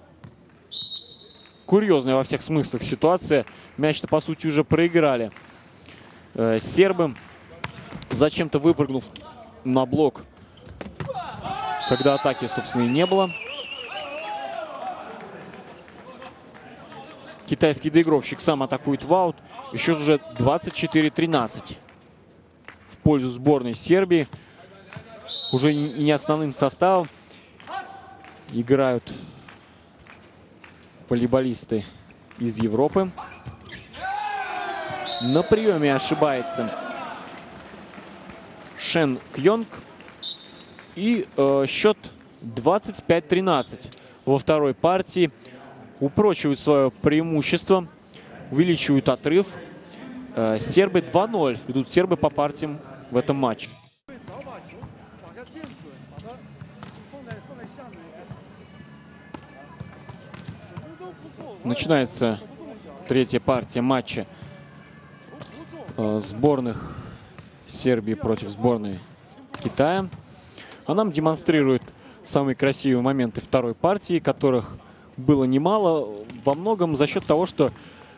Курьезная во всех смыслах ситуация. Мяч-то, по сути, уже проиграли э, сербы. Зачем-то выпрыгнув на блок когда атаки, собственно, и не было. Китайский доигровщик сам атакует в аут. И счет уже двадцать четыре тринадцать в пользу сборной Сербии. Уже не основным составом играют волейболисты из Европы. На приеме ошибается Шен Кьонг. И э, счет двадцать пять тринадцать во второй партии. Упрочивают свое преимущество, увеличивают отрыв. Э, сербы два ноль. Идут сербы по партиям в этом матче. Начинается третья партия матча э, сборных Сербии против сборной Китая. А нам демонстрирует самые красивые моменты второй партии, которых было немало, во многом за счет того, что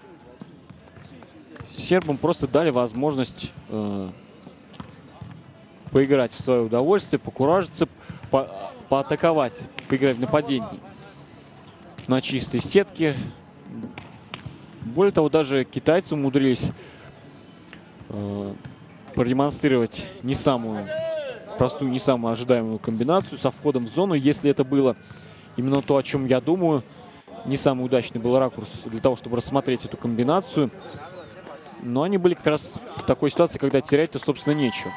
сербам просто дали возможность э, поиграть в свое удовольствие, покуражиться, по поатаковать, поиграть в нападении на чистой сетке. Более того, даже китайцы умудрились э, продемонстрировать не самую простую, не самую ожидаемую комбинацию со входом в зону. Если это было именно то, о чем я думаю, не самый удачный был ракурс для того, чтобы рассмотреть эту комбинацию. Но они были как раз в такой ситуации, когда терять-то, собственно, нечего.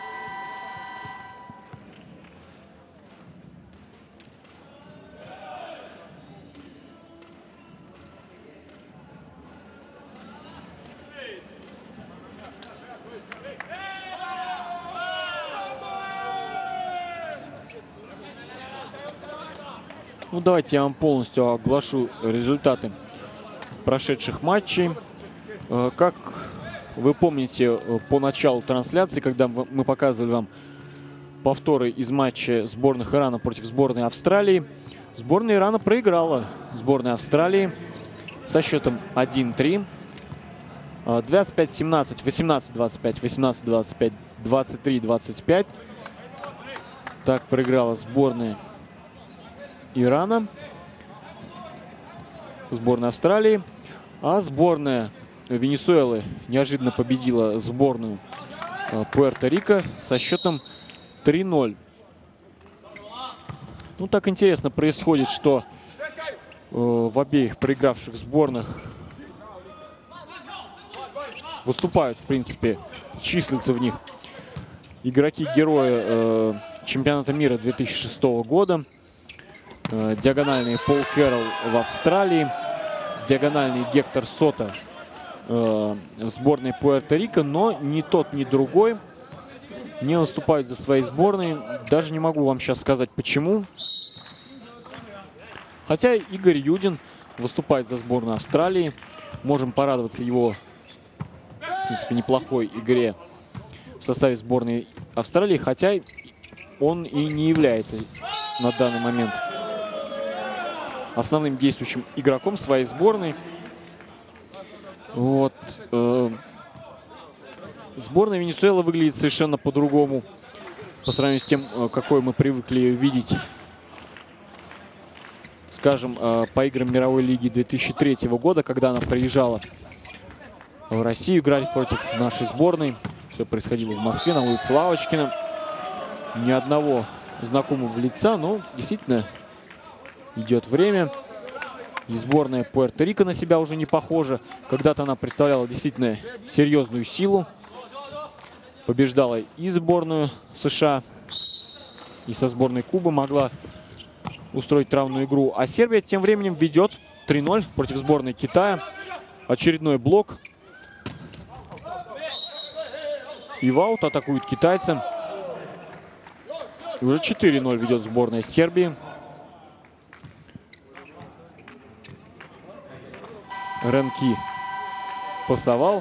Ну, давайте я вам полностью оглашу результаты прошедших матчей. Как вы помните, по началу трансляции, когда мы показывали вам повторы из матча сборных Ирана против сборной Австралии, сборная Ирана проиграла сборной Австралии со счетом один три. двадцать пять семнадцать, восемнадцать двадцать пять, восемнадцать двадцать пять, двадцать три двадцать пять. Так проиграла сборная Ирана, сборная Австралии. А сборная Венесуэлы неожиданно победила сборную Пуэрто-Рико со счетом три ноль. Ну, так интересно происходит, что э, в обеих проигравших сборных выступают, в принципе, числятся в них игроки-герои э, чемпионата мира две тысячи шестого года. Э, диагональный Пол Кэрролл в Австралии, диагональный Гектор Сота э, в сборной Пуэрто-Рико, но ни тот, ни другой не выступают за своей сборной. Даже не могу вам сейчас сказать, почему. Хотя Игорь Юдин выступает за сборную Австралии. Можем порадоваться его, в принципе, неплохой игре в составе сборной Австралии. Хотя он и не является на данный момент основным действующим игроком своей сборной. Вот. Сборная Венесуэлы выглядит совершенно по-другому по сравнению с тем, какой мы привыкли ее видеть, скажем, по играм мировой лиги две тысячи третьего года, когда она приезжала в Россию играть против нашей сборной. Все происходило в Москве, на улице Лавочкина. Ни одного знакомого лица, но действительно идет время. И сборная Пуэрто-Рико на себя уже не похожа. Когда-то она представляла действительно серьезную силу. Побеждала и сборную США, и со сборной Кубы могла устроить равную игру. А Сербия тем временем ведет три ноль против сборной Китая. Очередной блок. И в аут атакуют китайцы. И уже четыре ноль ведет сборная Сербии. Ренки пасовал.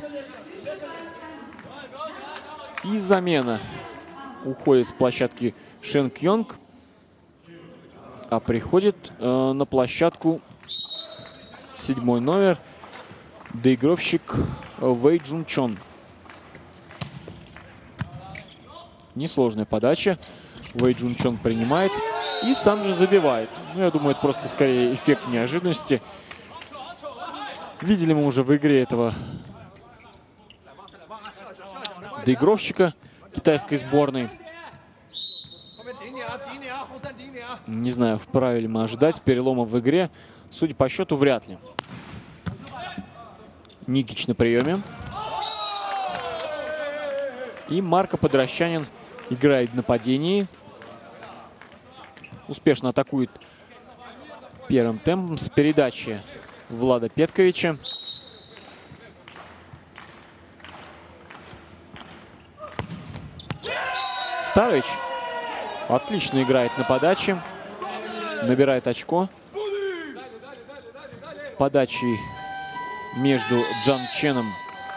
И замена. Уходит с площадки Шен Кьонг. А приходит э, на площадку седьмой номер. Доигровщик Вэй Джун Чон. Несложная подача. Вэй Джун Чон принимает. И сам же забивает. Ну, я думаю, это просто скорее эффект неожиданности. Видели мы уже в игре этого доигровщика китайской сборной. Не знаю, вправе ли мы ожидать перелома в игре. Судя по счету, вряд ли. Никич на приеме. И Марко Подрощанин играет в нападении. Успешно атакует первым темпом с передачи Влада Петковича. Старович отлично играет на подаче. Набирает очко. Подачей между Джан Ченом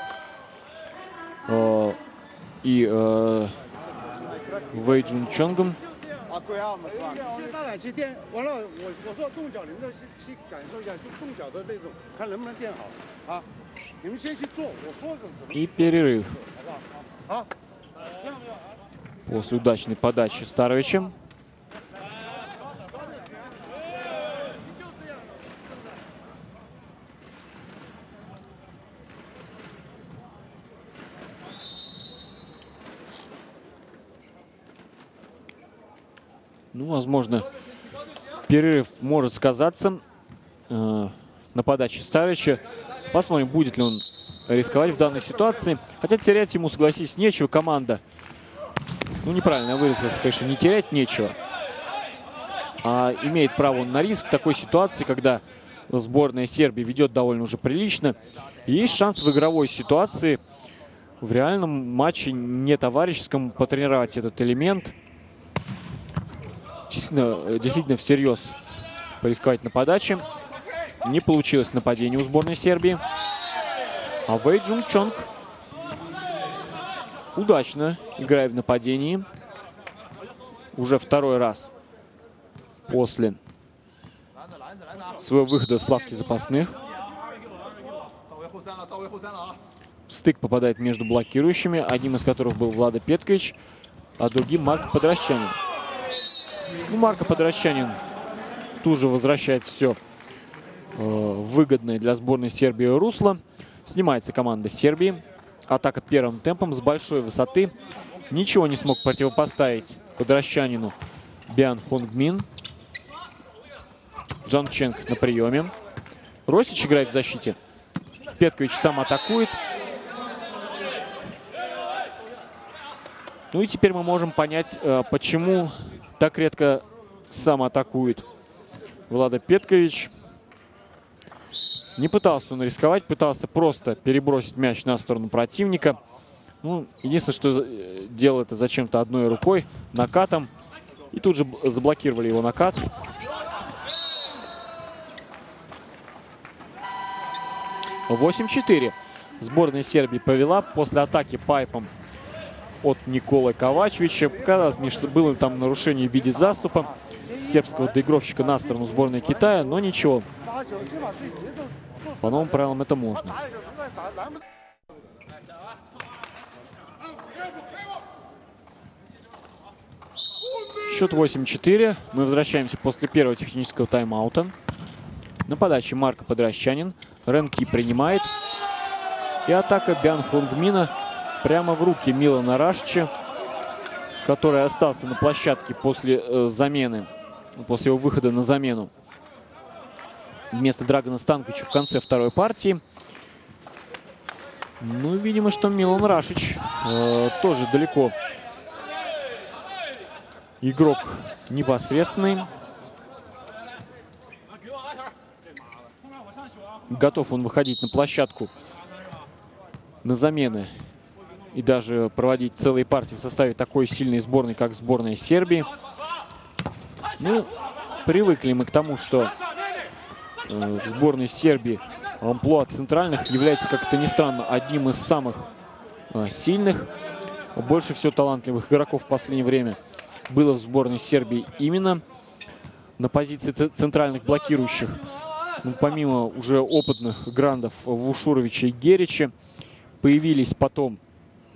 э, и э, Вэй Джун Чонгом. И перерыв. После удачной подачи Старовичем. Ну, возможно, перерыв может сказаться э, на подаче Старовича. Посмотрим, будет ли он рисковать в данной ситуации. Хотя терять ему, согласись, нечего. Команда, ну, неправильно выразился, конечно, не терять нечего. А имеет право на риск в такой ситуации, когда сборная Сербии ведет довольно уже прилично. И есть шанс в игровой ситуации, в реальном матче, не товарищеском, потренировать этот элемент. Действительно, действительно всерьез порисковать на подаче. Не получилось нападение у сборной Сербии. А Вэй Джун Чонг удачно играет в нападении. Уже второй раз после своего выхода с лавки запасных. Стык попадает между блокирующими, одним из которых был Влада Петкович, а другим Марко Подрощанин. Ну, Марко Подрощанин тут же возвращает все э, выгодное для сборной Сербии русло. Снимается команда Сербии. Атака первым темпом с большой высоты. Ничего не смог противопоставить Подрощанину Бян Хонгмин. Джан Ченг на приеме. Росич играет в защите. Петкович сам атакует. Ну и теперь мы можем понять, э, почему так редко сам атакует Влада Петкович. Не пытался он рисковать, пытался просто перебросить мяч на сторону противника. Ну, единственное, что делал это зачем-то одной рукой, накатом. И тут же заблокировали его накат. восемь четыре. Сборная Сербии повела после атаки пайпом от Николы Ковачевича. Казалось мне, что было там нарушение в виде заступа сербского доигровщика на сторону сборной Китая, но ничего. По новым правилам это можно. Счет восемь четыре. Мы возвращаемся после первого технического тайм-аута. На подаче Марко Подрощанин. Ренки принимает. И атака Бян Хонгмина прямо в руки Милана Рашича, который остался на площадке после э, замены, после его выхода на замену вместо Драгана Станковича в конце второй партии. Ну, видимо, что Милан Рашич э, тоже далеко игрок непосредственный. Готов он выходить на площадку на замены и даже проводить целые партии в составе такой сильной сборной, как сборная Сербии. Ну, привыкли мы к тому, что э, в сборной Сербии амплуа центральных является, как это ни странно, одним из самых э, сильных. Больше всего талантливых игроков в последнее время было в сборной Сербии именно на позиции центральных блокирующих. Ну, помимо уже опытных грандов Вушуровича и Герича, появились потом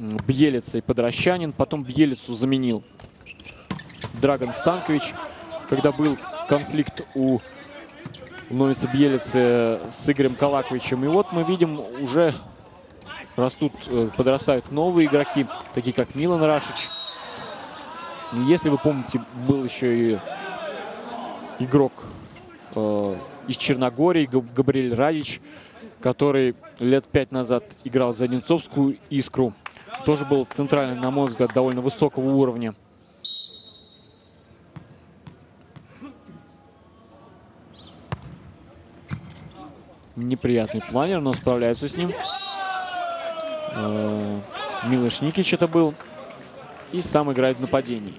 Бьелица и Подрощанин. Потом Бьелицу заменил Драган Станкович. когда был конфликт у Новица Бьелицы с Игорем Калаковичем. И вот мы видим, уже растут, подрастают новые игроки, такие как Милан Рашич. Если вы помните, был еще и игрок э, из Черногории, Габриэль Радич, который лет пять назад играл за Одинцовскую «Искру». Тоже был центральный, на мой взгляд, довольно высокого уровня. Неприятный планер, но справляются с ним. Э, Милош Никич это был. И сам играет в нападении.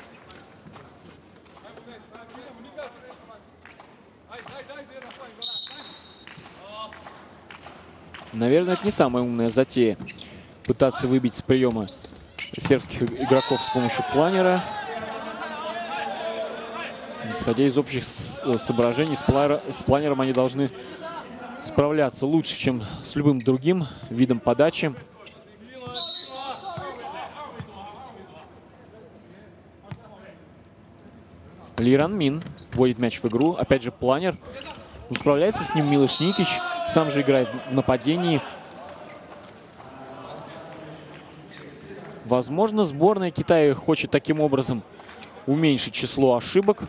Наверное, это не самая умная затея. Пытаться выбить с приема сербских игроков с помощью планера. Исходя из общих соображений, с, планер, с планером они должны справляться лучше, чем с любым другим видом подачи. Лиран Мин вводит мяч в игру. Опять же планер. Справляется с ним Милош Никич. Сам же играет в нападении. Возможно, сборная Китая хочет таким образом уменьшить число ошибок.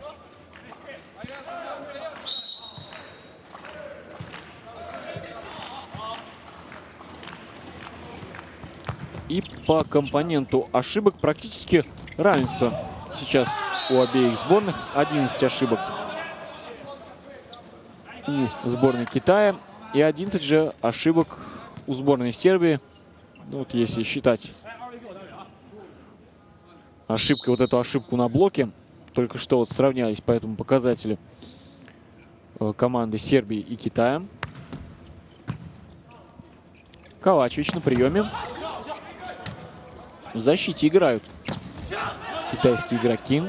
И по компоненту ошибок практически равенство сейчас у обеих сборных. одиннадцать ошибок у сборной Китая и одиннадцать же ошибок у сборной Сербии. Ну, вот если считать ошибкой вот эту ошибку на блоке, только что вот сравнялись по этому показателю команды Сербии и Китая. Ковачевич на приеме. В защите играют китайские игроки.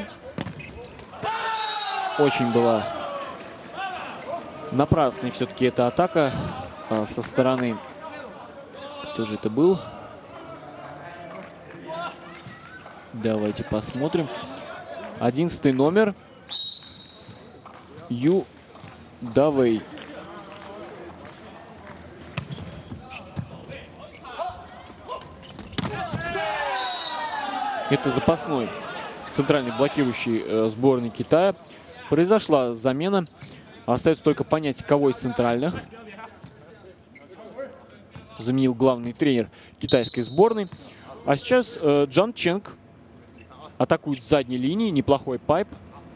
Очень была напрасной все-таки эта атака а, со стороны. Кто же это был? Давайте посмотрим. Одиннадцатый номер. Ю Давей. Это запасной центральный блокирующий э, сборной Китая. Произошла замена. Остается только понять, кого из центральных заменил главный тренер китайской сборной. А сейчас э, Джан Ченг атакует с задней линии. Неплохой пайп.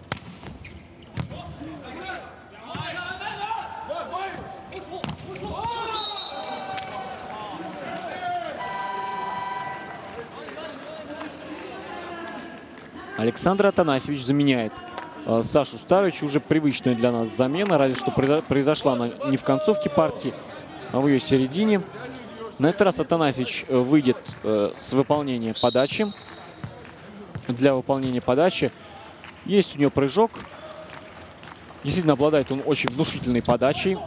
Александр Атанасьевич заменяет э, Сашу Старовича. Уже привычная для нас замена. Разве что произошла она не в концовке партии, а в ее середине. На этот раз Атанасьевич выйдет э, с выполнения подачи. Для выполнения подачи есть у него прыжок. Действительно обладает он очень внушительной подачей.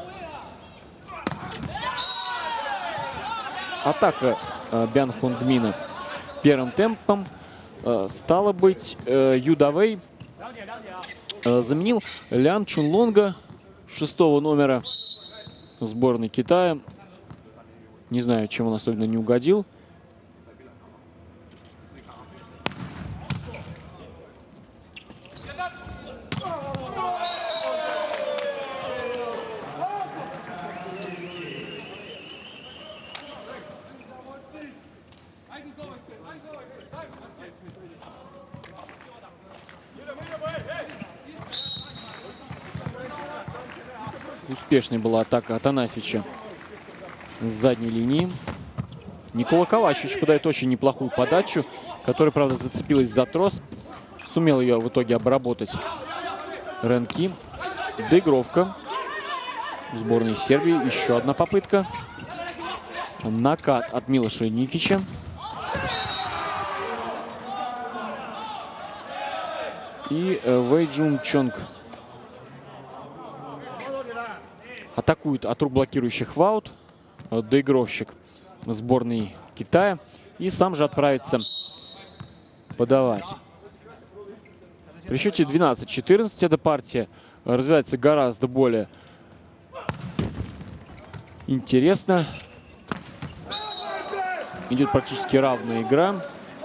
Атака э, Бян Хонгмина первым темпом. Э, стало быть, э, Ю Давей э, заменил Лян Чунлонга, шестого номера сборной Китая. Не знаю, чем он особенно не угодил. Успешной была атака Атанасьевича с задней линии. Никола Ковачевич подает очень неплохую подачу, которая, правда, зацепилась за трос. Сумел ее в итоге обработать Ренки. Доигровка сборной Сербии. Еще одна попытка. Накат от Милоша Никича. И Вэй Джун Чонг атакует от рук блокирующих в аут. Доигровщик сборной Китая. И сам же отправится подавать. При счете двенадцать четырнадцать эта партия развивается гораздо более интересно. Идет практически равная игра.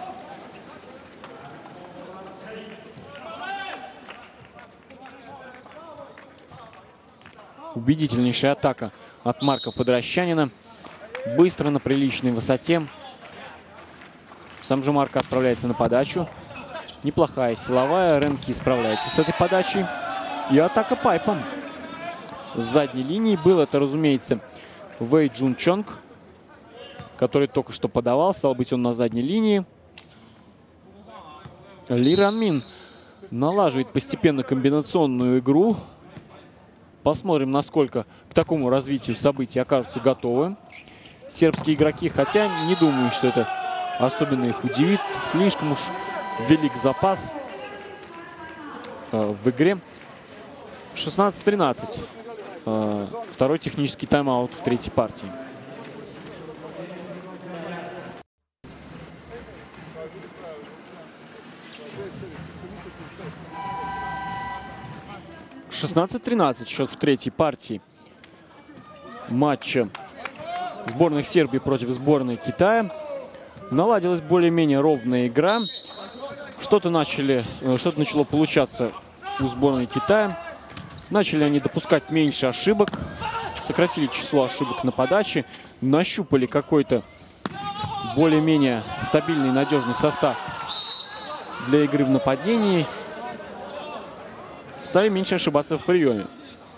Убедительнейшая атака от Марка Подрощанина. Быстро, на приличной высоте. Сам же Марко отправляется на подачу. Неплохая силовая. Ренки справляется с этой подачей. И атака пайпом. С задней линии был это, разумеется, Вэй Джун Чонг, который только что подавал. Стал быть, он на задней линии. Ли Ран Мин налаживает постепенно комбинационную игру. Посмотрим, насколько к такому развитию событий окажутся готовы сербские игроки. Хотя не думаю, что это особенно их удивит. Слишком уж велик запас э, в игре. шестнадцать тринадцать. Э, второй технический тайм-аут в третьей партии. шестнадцать тринадцать счет в третьей партии матча сборных Сербии против сборной Китая. Наладилась более-менее ровная игра. Что-то начали, что-то начало получаться у сборной Китая. Начали они допускать меньше ошибок, сократили число ошибок на подаче, нащупали какой-то более-менее стабильный, надежный состав для игры в нападении. Стали меньше ошибаться в приеме.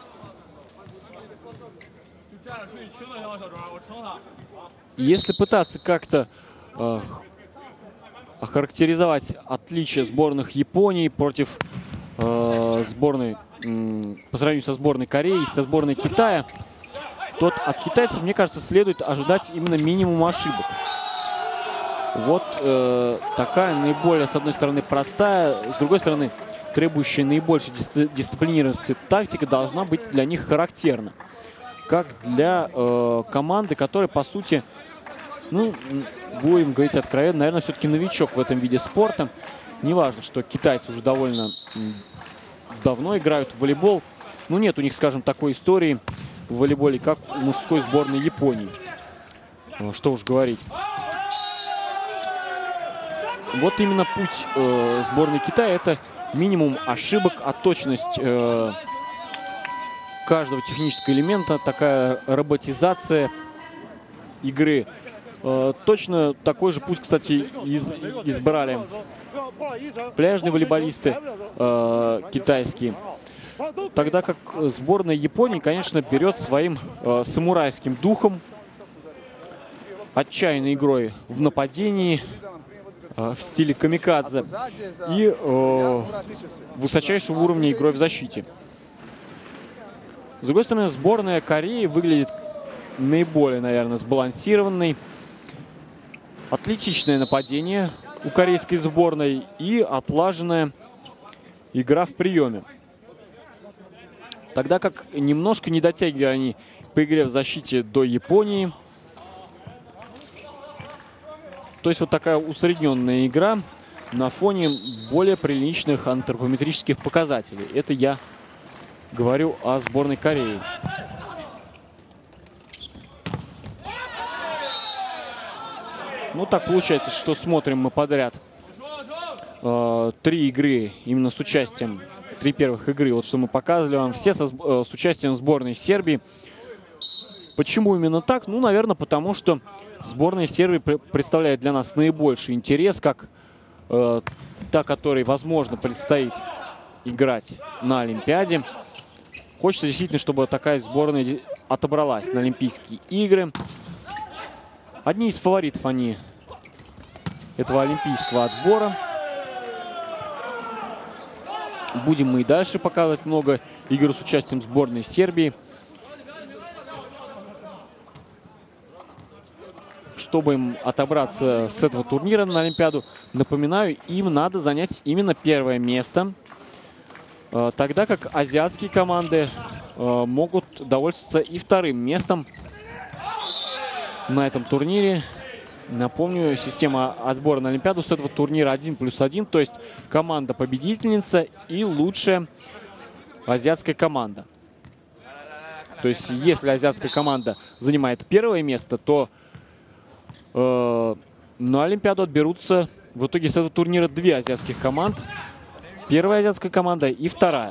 Если пытаться как-то э, охарактеризовать отличие сборных Японии против э, сборной, э, по сравнению со сборной Кореи, со сборной Китая, то от китайцев, мне кажется, следует ожидать именно минимум ошибок. Вот э, такая наиболее, с одной стороны, простая, с другой стороны, требующая наибольшей дисциплинированности тактика должна быть для них характерна. Как для э, команды, которая, по сути, ну, будем говорить откровенно, наверное, все-таки новичок в этом виде спорта. Неважно, что китайцы уже довольно давно играют в волейбол. Ну, нет у них, скажем, такой истории в волейболе, как у мужской сборной Японии. Что уж говорить. Вот именно путь э, сборной Китая — это минимум ошибок, а точность э, каждого технического элемента, такая роботизация игры. Э, точно такой же путь, кстати, из, избрали пляжные волейболисты э, китайские. Тогда как сборная Японии, конечно, берет своим э, самурайским духом, отчаянной игрой в нападении, в стиле камикадзе и э, высочайшего уровня игрой в защите. С другой стороны, сборная Кореи выглядит наиболее, наверное, сбалансированной. Атлетичное нападение у корейской сборной и отлаженная игра в приеме. Тогда как немножко не дотягивали они по игре в защите до Японии. То есть вот такая усредненная игра на фоне более приличных антропометрических показателей. Это я говорю о сборной Кореи. Ну так получается, что смотрим мы подряд э, три игры именно с участием, три первых игры, вот что мы показывали вам, все со, э, с участием сборной Сербии. Почему именно так? Ну, наверное, потому что сборная Сербии представляет для нас наибольший интерес, как э, та, которой, возможно, предстоит играть на Олимпиаде. Хочется действительно, чтобы такая сборная отобралась на Олимпийские игры. Одни из фаворитов они этого олимпийского отбора. Будем мы и дальше показывать много игр с участием сборной Сербии. Чтобы им отобраться с этого турнира на Олимпиаду, напоминаю, им надо занять именно первое место. Тогда как азиатские команды могут довольствоваться и вторым местом на этом турнире. Напомню, система отбора на Олимпиаду с этого турнира один плюс один, то есть команда-победительница и лучшая азиатская команда. То есть если азиатская команда занимает первое место, то э, на Олимпиаду отберутся в итоге с этого турнира две азиатских команд. Первая азиатская команда и вторая.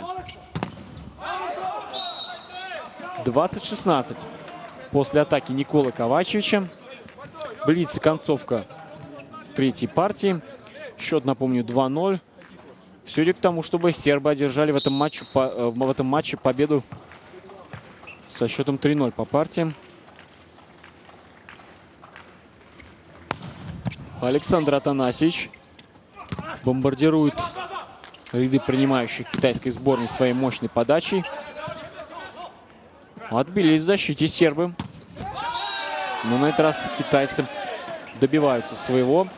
двадцать шестнадцать после атаки Николы Ковачевича. Блиц концовка третьей партии. Счет, напомню, два ноль. Все идет к тому, чтобы сербы одержали в этом матче, по, в этом матче победу со счетом три ноль по партиям. Александр Атанасьевич бомбардирует ряды принимающих китайской сборной своей мощной подачей. Отбили в защите сербы. Но на этот раз китайцы добиваются своего.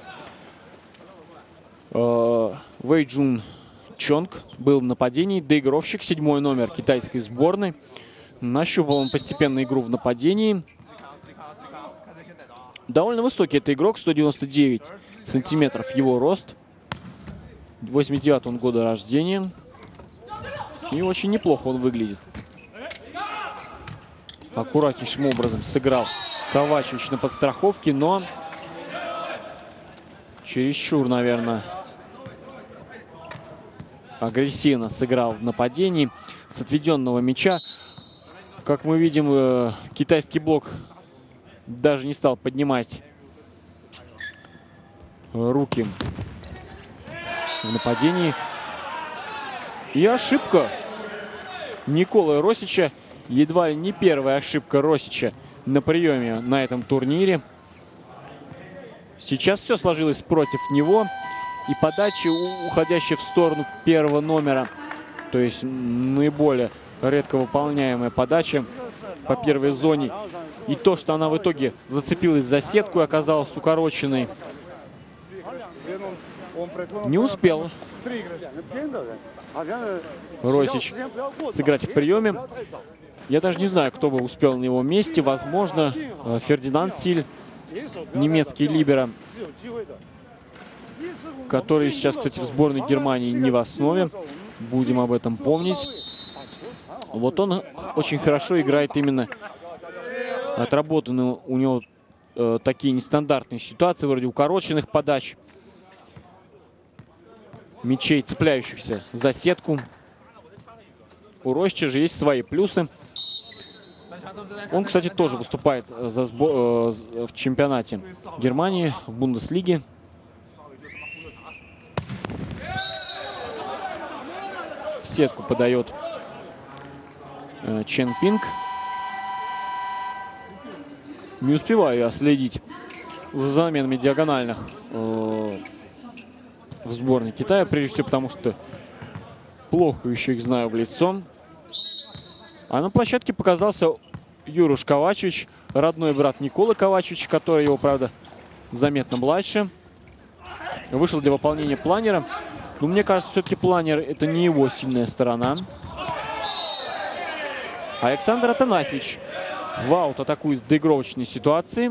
Вэй Джун Чонг был в нападении. Доигровщик, седьмой номер китайской сборной. Нащупал он постепенно игру в нападении. Довольно высокий это игрок, сто девяносто девять сантиметров его рост. восемьдесят девятого он года рождения. И очень неплохо он выглядит. Аккуратнейшим образом сыграл Ковачевич на подстраховке, но чересчур, наверное, агрессивно сыграл в нападении с отведенного мяча. Как мы видим, китайский блок даже не стал поднимать руки в нападении. И ошибка Николы Росича. Едва ли не первая ошибка Росича на приеме на этом турнире. Сейчас все сложилось против него. И подача, уходящая в сторону первого номера, то есть наиболее редко выполняемая подача по первой зоне. И то, что она в итоге зацепилась за сетку и оказалась укороченной, не успел Росич сыграть в приеме. Я даже не знаю, кто бы успел на его месте. Возможно, Фердинанд Тиль, немецкий либеро, который сейчас, кстати, в сборной Германии не в основе. Будем об этом помнить. Вот он очень хорошо играет именно отработанные у него э, такие нестандартные ситуации, вроде укороченных подач, мячей, цепляющихся за сетку. У Росича же есть свои плюсы. Он, кстати, тоже выступает за сбор, э, в чемпионате Германии, в Бундеслиге. В сетку подает э, Чен Пинг. Не успеваю я следить за заменами диагональных э, в сборной Китая, прежде всего потому, что плохо еще их знаю в лицо. А на площадке показался Юруш Ковачевич, родной брат Николы Ковачевича, который его, правда, заметно младше. Вышел для выполнения планера. Но мне кажется, все-таки планер — это не его сильная сторона. Александр Атанасьевич в аут атакует в доигровочной ситуации.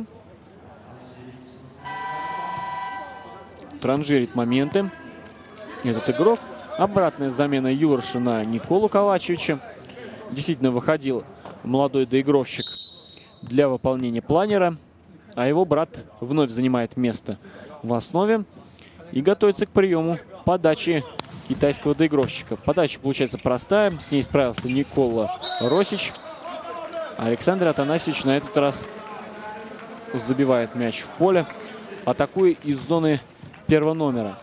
Транжирит моменты этот игрок. Обратная замена Юрша на Николу Ковачевича. Действительно выходил молодой доигровщик для выполнения планера. А его брат вновь занимает место в основе и готовится к приему подачи китайского доигровщика. Подача получается простая. С ней справился Никола Росич. Александр Атанасьевич на этот раз забивает мяч в поле, атакуя из зоны первого номера.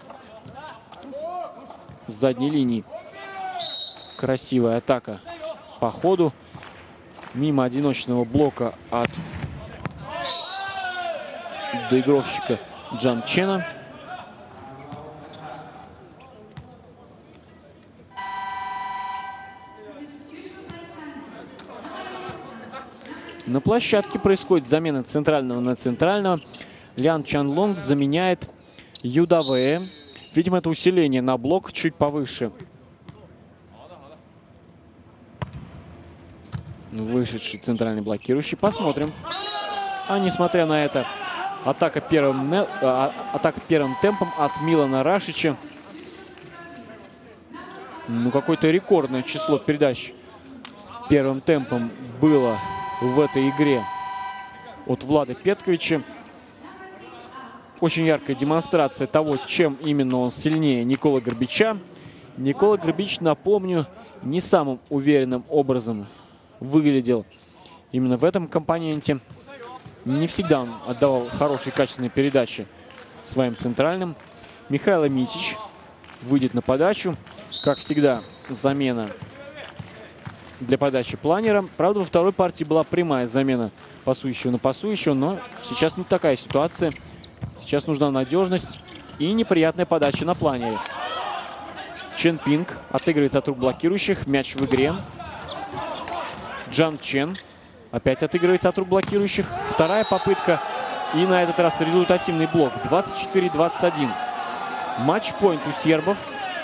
С задней линии. Красивая атака по ходу. Мимо одиночного блока от доигровщика Джан Чена. На площадке происходит замена центрального на центрального. Лян Чанлонг заменяет Юдаве. Видимо, это усиление на блок чуть повыше. Вышедший центральный блокирующий. Посмотрим. А несмотря на это, Атака первым, атака первым темпом от Милана Рашича. Ну, какое-то рекордное число передач первым темпом было в этой игре от Влада Петковича. Очень яркая демонстрация того, чем именно он сильнее Николы Горбича. Никола Горбич, напомню, не самым уверенным образом выглядел именно в этом компоненте. Не всегда он отдавал хорошие качественные передачи своим центральным. Михаил Митич выйдет на подачу. Как всегда, замена для подачи планера. Правда, во второй партии была прямая замена пасующего на пасующего, но сейчас не такая ситуация. Сейчас нужна надежность и неприятная подача на планере. Чен Пинг отыгрывается от рук блокирующих. Мяч в игре. Джан Чен опять отыгрывается от рук блокирующих. Вторая попытка. И на этот раз результативный блок. двадцать четыре двадцать один. Матч-пойнт у сербов.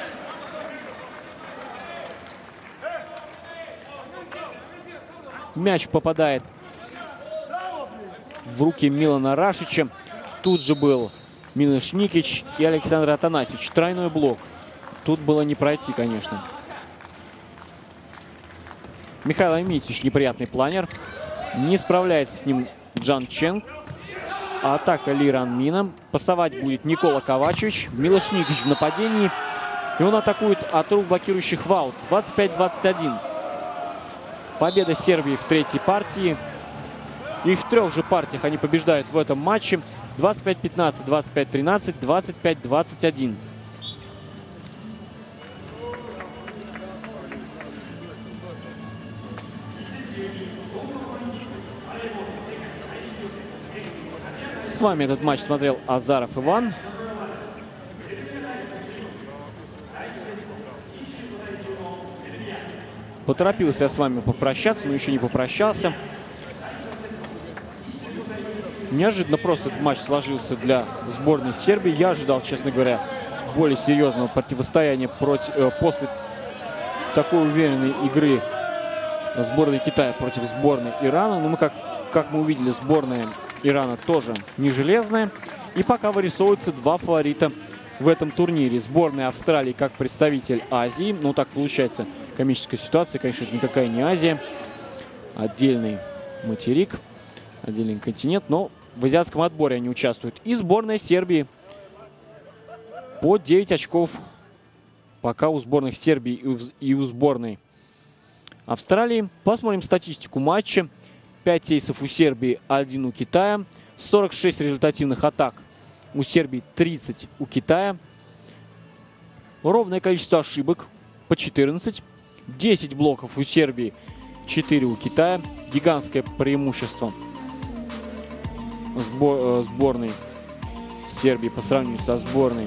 Мяч попадает в руки Милана Рашича. Тут же был Милош Никич и Александр Атанасьевич. Тройной блок. Тут было не пройти, конечно. Михаил Митич, неприятный планер. Не справляется с ним Джан Чен. Атака Ли Ранмина. Пасовать будет Никола Ковачевич. Милош Никич в нападении. И он атакует от рук блокирующих в аут. двадцать пять двадцать один. Победа Сербии в третьей партии. И в трех же партиях они побеждают в этом матче. двадцать пять пятнадцать, двадцать пять тринадцать, двадцать пять двадцать один. С вами этот матч смотрел Азаров Иван. Поторопился я с вами попрощаться, но еще не попрощался. Неожиданно просто этот матч сложился для сборной Сербии. Я ожидал, честно говоря, более серьезного противостояния против, э, после такой уверенной игры сборной Китая против сборной Ирана. Но мы, как, как мы увидели, сборная Ирана тоже не железная. И пока вырисовываются два фаворита в этом турнире. Сборная Австралии как представитель Азии. Ну, так получается, комическая ситуация. Конечно, это никакая не Азия. Отдельный материк, отдельный континент. Но в азиатском отборе они участвуют. И сборная Сербии по девять очков. Пока у сборных Сербии и у сборной Австралии. Посмотрим статистику матча. пять эйсов у Сербии, один у Китая. сорок шесть результативных атак у Сербии, тридцать у Китая. Ровное количество ошибок по четырнадцать. десять блоков у Сербии, четыре у Китая. Гигантское преимущество сбор, сборной Сербии по сравнению со сборной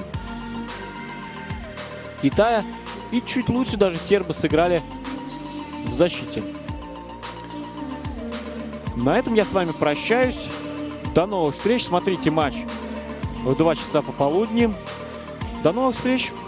Китая. И чуть лучше даже сербы сыграли в защите. На этом я с вами прощаюсь. До новых встреч. Смотрите матч в два часа пополудни. До новых встреч.